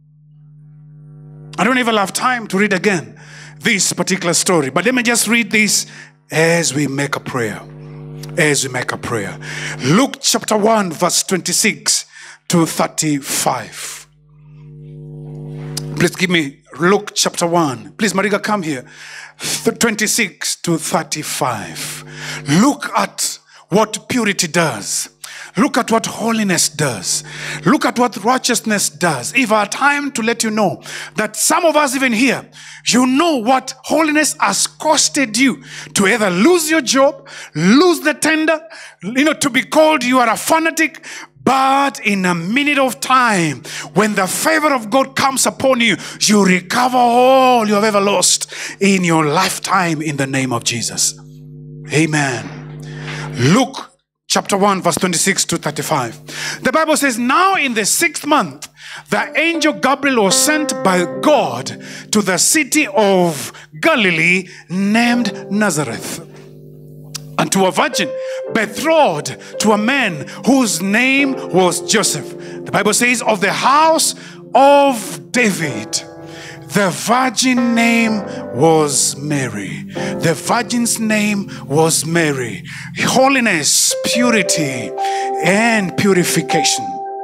I don't even have time to read again this particular story, but let me just read this as we make a prayer. As we make a prayer. Luke chapter one, verse twenty-six to thirty-five. Please give me Luke chapter one. Please, Mariga, come here. twenty-six to thirty-five. Look at what purity does. Look at what holiness does. Look at what righteousness does. If I had time to let you know that some of us even here, you know what holiness has costed you to either lose your job, lose the tender, you know, to be called you are a fanatic, But in a minute of time, when the favor of God comes upon you, you recover all you have ever lost in your lifetime in the name of Jesus. Amen. Luke chapter one, verse twenty-six to thirty-five. The Bible says, now in the sixth month, the angel Gabriel was sent by God to the city of Galilee named Nazareth, and to a virgin betrothed to a man whose name was Joseph. The Bible says, of the house of David. The virgin name was Mary. The virgin's name was Mary. Holiness, purity, and purification.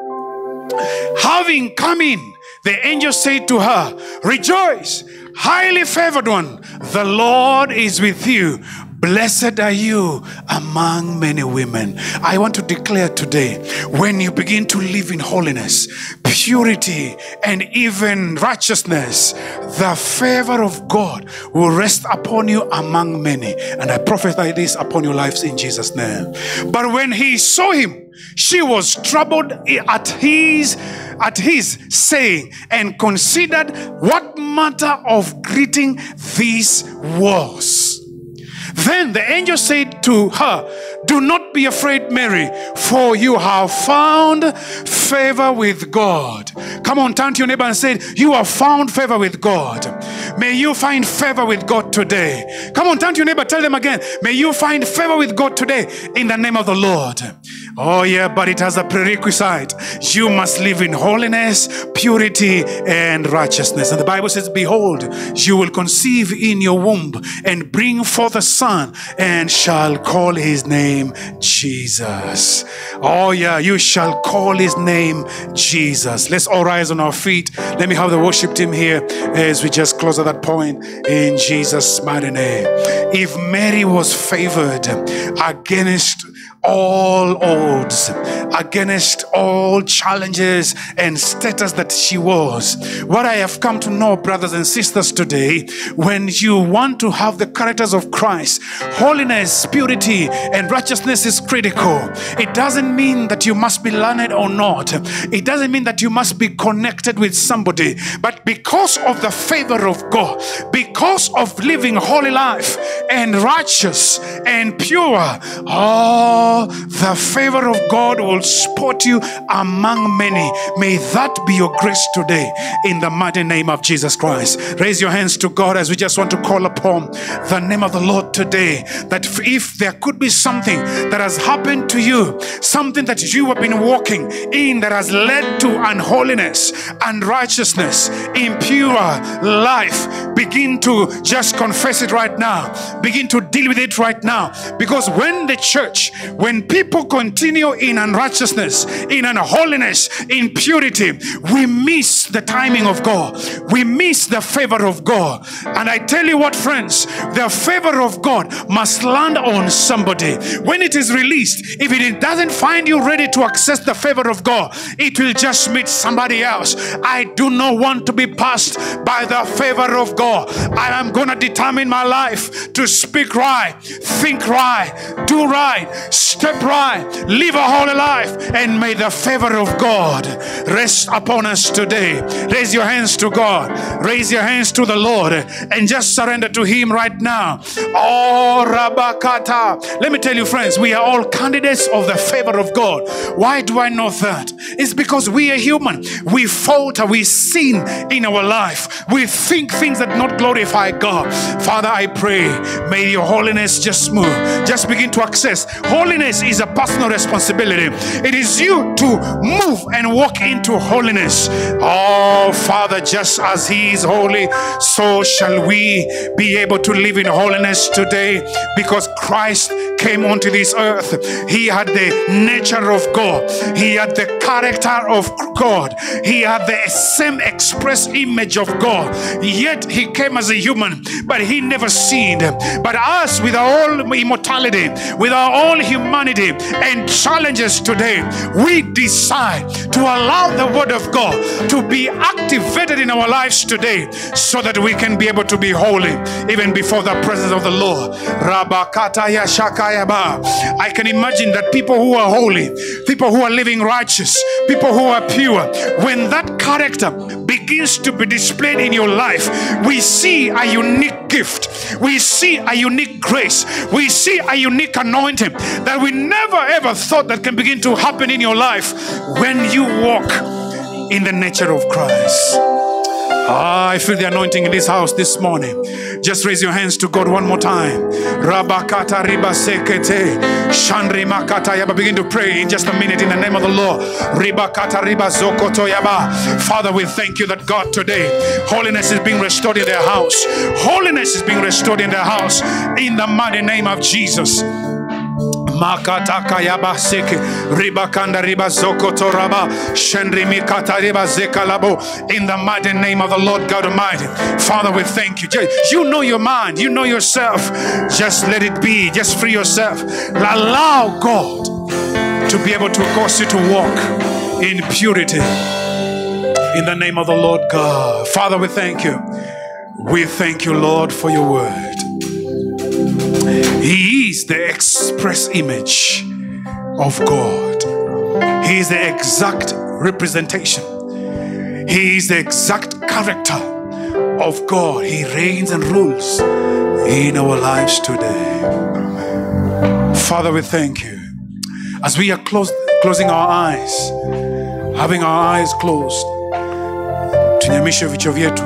Having come in, the angel said to her, rejoice, highly favored one, the Lord is with you. Blessed are you among many women. I want to declare today, when you begin to live in holiness, purity, and even righteousness, the favor of God will rest upon you among many. And I prophesy this upon your lives in Jesus' name. But when he saw him, she was troubled at his at his saying, and considered what matter of greeting this was. Then the angel said to her, do not be afraid, Mary, for you have found favor with God. Come on, turn to your neighbor and say, you have found favor with God. May you find favor with God today. Come on, turn to your neighbor, tell them again, may you find favor with God today in the name of the Lord. Oh yeah, but it has a prerequisite. You must live in holiness, purity, and righteousness. And the Bible says, behold, you will conceive in your womb and bring forth a son, and shall call his name Jesus. Oh yeah, you shall call his name Jesus. Let's all rise on our feet. Let me have the worship team here as we just close at that point in Jesus' mighty name. If Mary was favored against all odds, against all challenges and status that she was, what I have come to know, brothers and sisters, today, when you want to have the characters of Christ, holiness, purity, and righteousness is critical. It doesn't mean that you must be learned or not. It doesn't mean that you must be connected with somebody. But because of the favor of God, because of living holy life and righteous and pure, oh, the favor of God will spot you among many. May that be your grace today in the mighty name of Jesus Christ. Raise your hands to God as we just want to call upon the name of the Lord today, that if there could be something that has happened to you, something that you have been walking in that has led to unholiness, unrighteousness, impure life, begin to just confess it right now. Begin to deal with it right now. Because when the church, when people continue in unrighteousness, in unholiness, in purity, we miss the timing of God. We miss the favor of God. And I tell you what, friends, the favor of God must land on somebody. When it is released, if it doesn't find you ready to access the favor of God, it will just meet somebody else. I do not want to be passed by the favor of God. I am going to determine my life to speak right, think right, do right, step right, live a holy life, and may the favor of God rest upon us today. Raise your hands to God, raise your hands to the Lord, and just surrender to him right now. Oh, Rabakata. Let me tell you, friends, we are all candidates of the favor of God. Why do I know that? It's because we are human. We falter, we sin in our life. We think things that not glorify God. Father, I pray, may your holiness just move. Just begin to access. Holiness is a personal responsibility. It is you to move and walk into holiness. Oh, Father, just as he is holy, so shall we be able to live in holiness today, because Christ came onto this earth. He had the nature of God. He had the character of God. He had the same express image of God. Yet he came as a human, but he never sinned. But us, with our all immortality, with our all humanity, humanity and challenges today, we decide to allow the word of God to be activated in our lives today so that we can be able to be holy even before the presence of the Lord. I can imagine that people who are holy, people who are living righteous, people who are pure, when that character begins to be displayed in your life, we see a unique gift, we see a unique grace, we see a unique anointing that we never ever thought that can begin to happen in your life when you walk in the nature of Christ. Ah, I feel the anointing in this house this morning. Just raise your hands to God one more time. Rabakata riba sekete shandri makata yaba. Begin to pray in just a minute in the name of the Lord. Ribakata riba zokoto yaba. Father, we thank you that God today, holiness is being restored in their house. Holiness is being restored in their house in the mighty name of Jesus. Makataka yaba seke ribakanda riba zokoto raba shendri mikata riba zekalabo. In the mighty name of the Lord God Almighty, Father, we thank you. You know your mind, you know yourself. Just let it be. Just free yourself. Allow God to be able to cause you to walk in purity. In the name of the Lord God, Father, we thank you. We thank you, Lord, for your word. He is the express image of God. He is the exact representation. He is the exact character of God. He reigns and rules in our lives today. Father, we thank you. As we are close, closing our eyes, having our eyes closed, tunyamishe vichwa vyetu.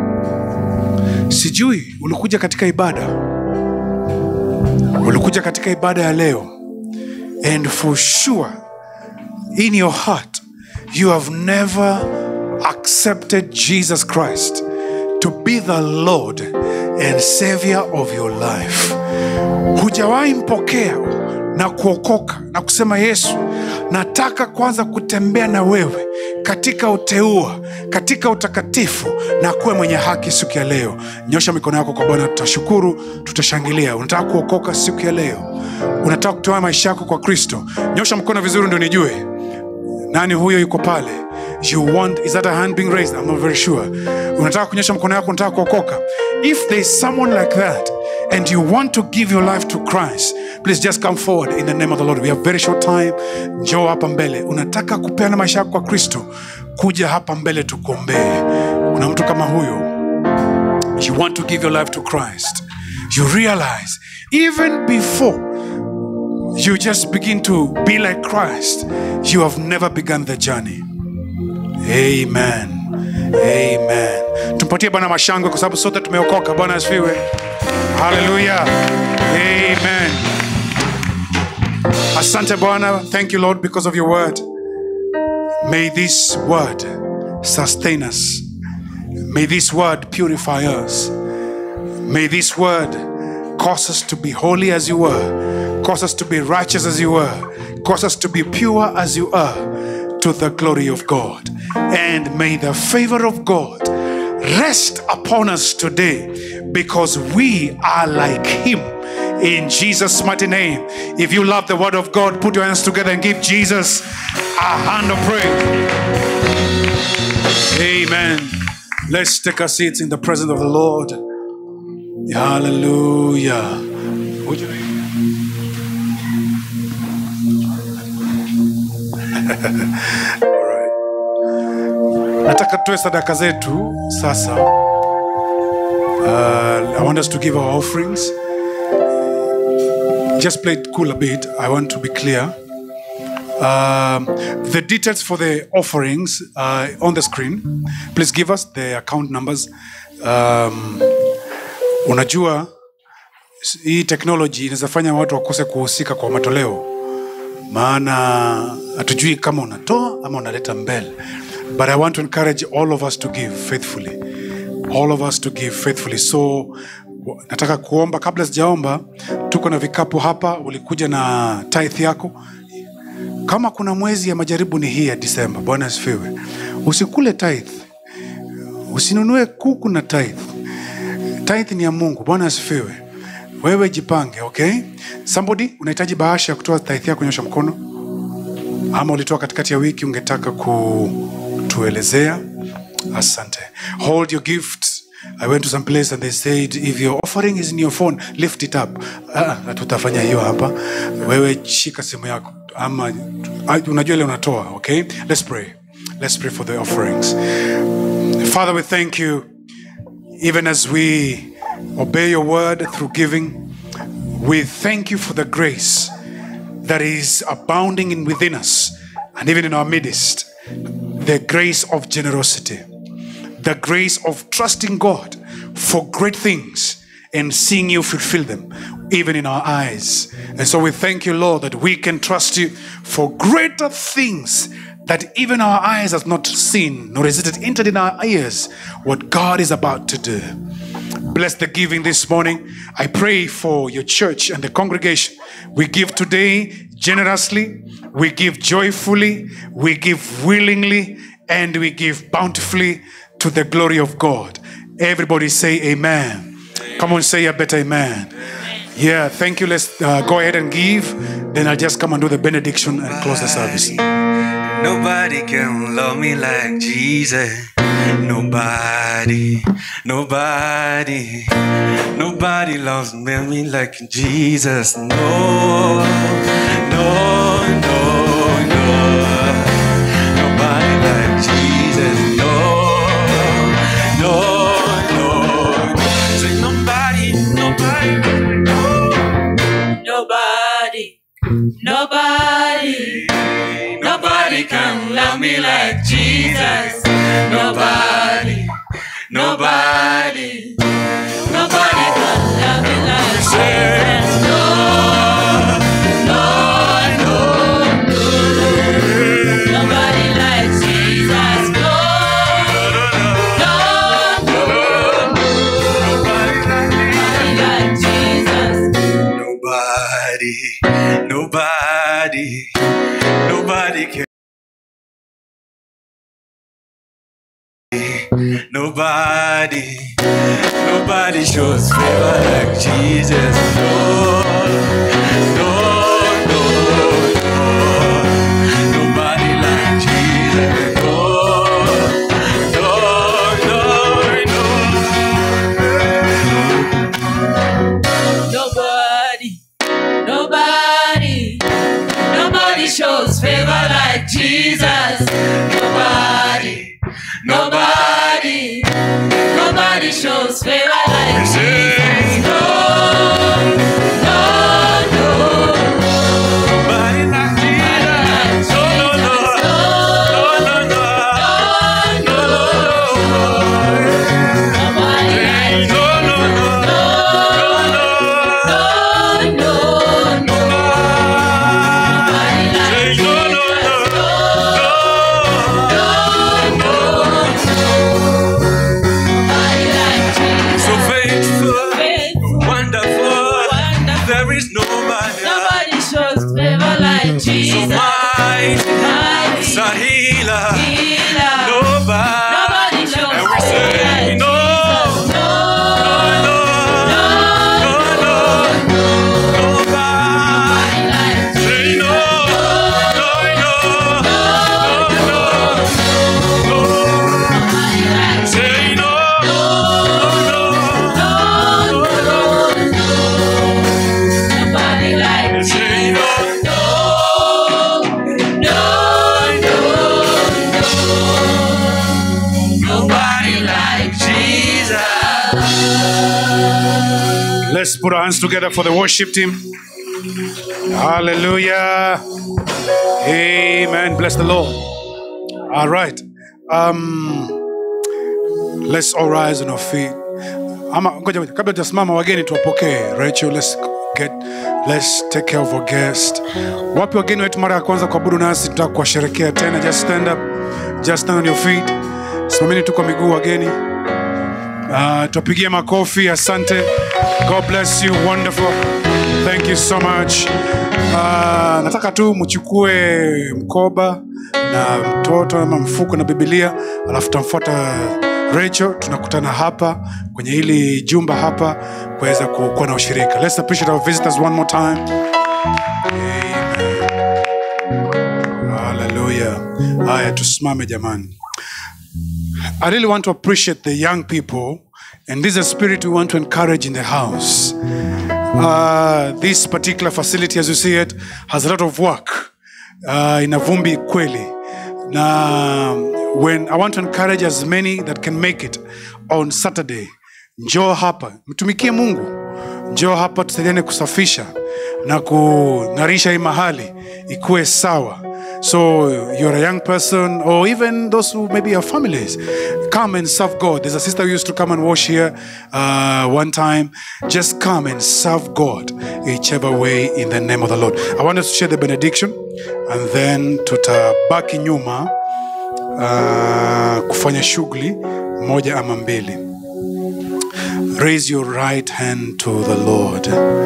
Sijui ulikuja katika ibada, ulikuja katika ibada ya leo, and for sure in your heart you have never accepted Jesus Christ to be the Lord and Savior of your life. Hujawahi mpokea na kuokoka na kusema, Yesu, nataka kwanza kutembea na wewe katika uteua, katika utakatifu na kuwe mwenye haki siku ya leo. Nyosha mikono yako kwa Bwana, tutashukuru, tutashangilia. Unataka kuokoka siku ya leo? Unataka kutoa maisha yako kwa Kristo? Nyosha mkono vizuri ndio nijue nani huyo yuko pale. You want, is that a hand being raised? I'm not very sure. Unataka kunyosha mkono yako, unataka kuokoka. If there is someone like that and you want to give your life to Christ, please just come forward in the name of the Lord. We have very short time. Njoo hapa mbele. Unataka kupeana maisha yako kwa Kristo, kuja hapa mbele tukuombee. Kuna mtu kama huyo, you want to give your life to Christ. You realize even before you just begin to be like Christ, you have never begun the journey. Amen. Amen. Tumpatie Bwana mashangwe kwa sababu sote tumeokoka. Bwana asifiwe. Hallelujah. Amen. Asante Bwana. Thank you, Lord, because of your word. May this word sustain us. May this word purify us. May this word cause us to be holy as you were, cause us to be righteous as you were, cause us to be pure as you are, to the glory of God. And may the favor of God rest upon us today, because we are like him. In Jesus' mighty name. If you love the word of God, put your hands together and give Jesus a hand of praise. Amen. Let's take our seats in the presence of the Lord. Hallelujah. Would you all right. Nataka tuwe sadaka zetu sasa. Uh, I want us to give our offerings. Just play it cool a bit. I want to be clear. Um, the details for the offerings are on the screen. Please give us the account numbers. Um, unajua hii technology inawezafanya watu wakose kuhusika kwa matoleo, maana hatujui kama unatoa ama unaleta mbele. But I want to encourage all of us to give faithfully. All of us to give faithfully. So nataka kuomba. Kabla sijaomba, tuko na vikapu hapa. Ulikuja na tithe yako. Kama kuna mwezi ya majaribu ni hii ya Disemba. Bwana asifiwe. Usikule tithe. Usinunue kuku na tithe. Tithe ni ya Mungu. Bwana asifiwe. Wewe jipange, okay? Somebody, unahitaji bahasha ya kutoa tithe yako, kunyosha mkono. Ama ulitoa katikati ya wiki ungetaka kutuelezea. Asante. Hold your gifts. I went to some place and they said if your offering is in your phone, lift it up. Ah, na tutafanya hiyo hapa. Wewe shika simu yako ama unajua ile unatoa, okay? Let's pray. Let's pray for the offerings. Father, we thank you even as we obey your word through giving. We thank you for the grace that is abounding in within us and even in our midst. The grace of generosity. The grace of trusting God for great things and seeing you fulfill them, even in our eyes. And so we thank you, Lord, that we can trust you for greater things that even our eyes have not seen, nor is it entered in our ears what God is about to do. Bless the giving this morning. I pray for your church and the congregation. We give today generously, we give joyfully, we give willingly, and we give bountifully to the glory of God. Everybody say amen. Amen. Come on, say a better amen. Amen. Yeah, thank you. Let's uh, go ahead and give. Then I'll just come and do the benediction and close the service. Nobody can love me like Jesus. Nobody, nobody, nobody loves me like Jesus. No, no, no, no. Nobody like Jesus. No. No, no, say nobody, nobody, no. Nobody, nobody, nobody can love me like Jesus. Nobody, nobody, nobody can love me like Jesus. No, no, no, no. Nobody like Jesus. No. Nobody, nobody can. Nobody, nobody shows favor like Jesus. No, no, no, no. Nobody like Jesus. No, no, no, no. Nobody, nobody, nobody shows favor like Jesus. Nobody, nobody, nobody shows favor like Jesus. No, no, no. Nobody like Jesus. No, no, no, no, no, no, no. Nobody like Jesus. No, no, no, no, no, no. Nobody like Jesus. So faithful, wonderful, there is nobody. Nobody shows favor like Jesus. So mighty, so healer, nobody. Nobody shows and we say no, no, no, no, no, no, nobody like say no, no, no, no, no, say no. Let's put our hands together for the worship team. Hallelujah. Amen. Bless the Lord. All right. Um, let's all rise on our feet. Ama ngoja kabla tusimama wageni tuwapokee. Rachel, let's get let's take care of our guest. Wapi wageni wetu mara ya kwanza kuabudu nasi tutaka kuwasherekea tena. Just stand up. Just stand on your feet. Simameni tu kwa miguu wageni. Uh, tupigie makofi. Asante. God bless you. Wonderful. Thank you so much. Uh, nataka tu mchukue mkoba na mtoto ama mfuko na Biblia, alafu tamfuata Rachel. Tunakutana hapa kwenye hili jumba hapa kuweza kuwa na ushirika. Let's appreciate our visitors one more time. Amen. Hallelujah. Haya, tusimame jamani. I really want to appreciate the young people, and this is a spirit we want to encourage in the house. Uh, this particular facility, as you see it, has a lot of work. Uh, in Avumbi kweli. Now, when I want to encourage as many that can make it on Saturday, njoo hapa, mtumikie Mungu. Njoo hapa tusaidiane kusafisha na kunarisha hii mahali ikuwe sawa. So you're a young person, or even those who maybe have families, come and serve God. There's a sister who used to come and wash here uh, one time. Just come and serve God whichever way in the name of the Lord. I want us to share the benediction, and then tutabaki nyuma uh, kufanya shughuli moja ama mbili. Raise your right hand to the Lord.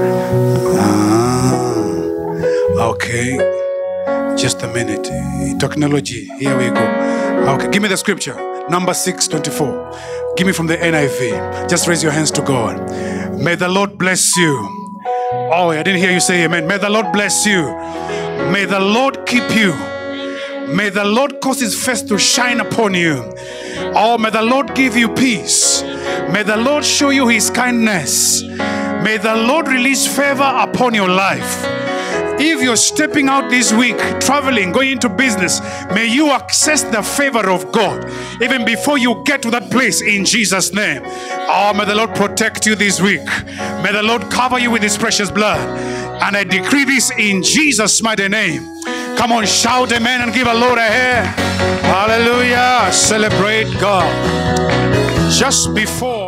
Ah, okay. Just a minute. Technology. Here we go. Okay, give me the scripture. Number six twenty-four. Give me from the N I V. Just raise your hands to God. May the Lord bless you. Oh, I didn't hear you say amen. May the Lord bless you. May the Lord keep you. May the Lord cause his face to shine upon you. Oh, may the Lord give you peace. May the Lord show you his kindness. May the Lord release favor upon your life. If you're stepping out this week, traveling, going into business, may you access the favor of God even before you get to that place in Jesus' name. Oh, may the Lord protect you this week. May the Lord cover you with his precious blood. And I decree this in Jesus' mighty name. Come on, shout amen and give a Lord a hand. Hallelujah. Celebrate God. Just before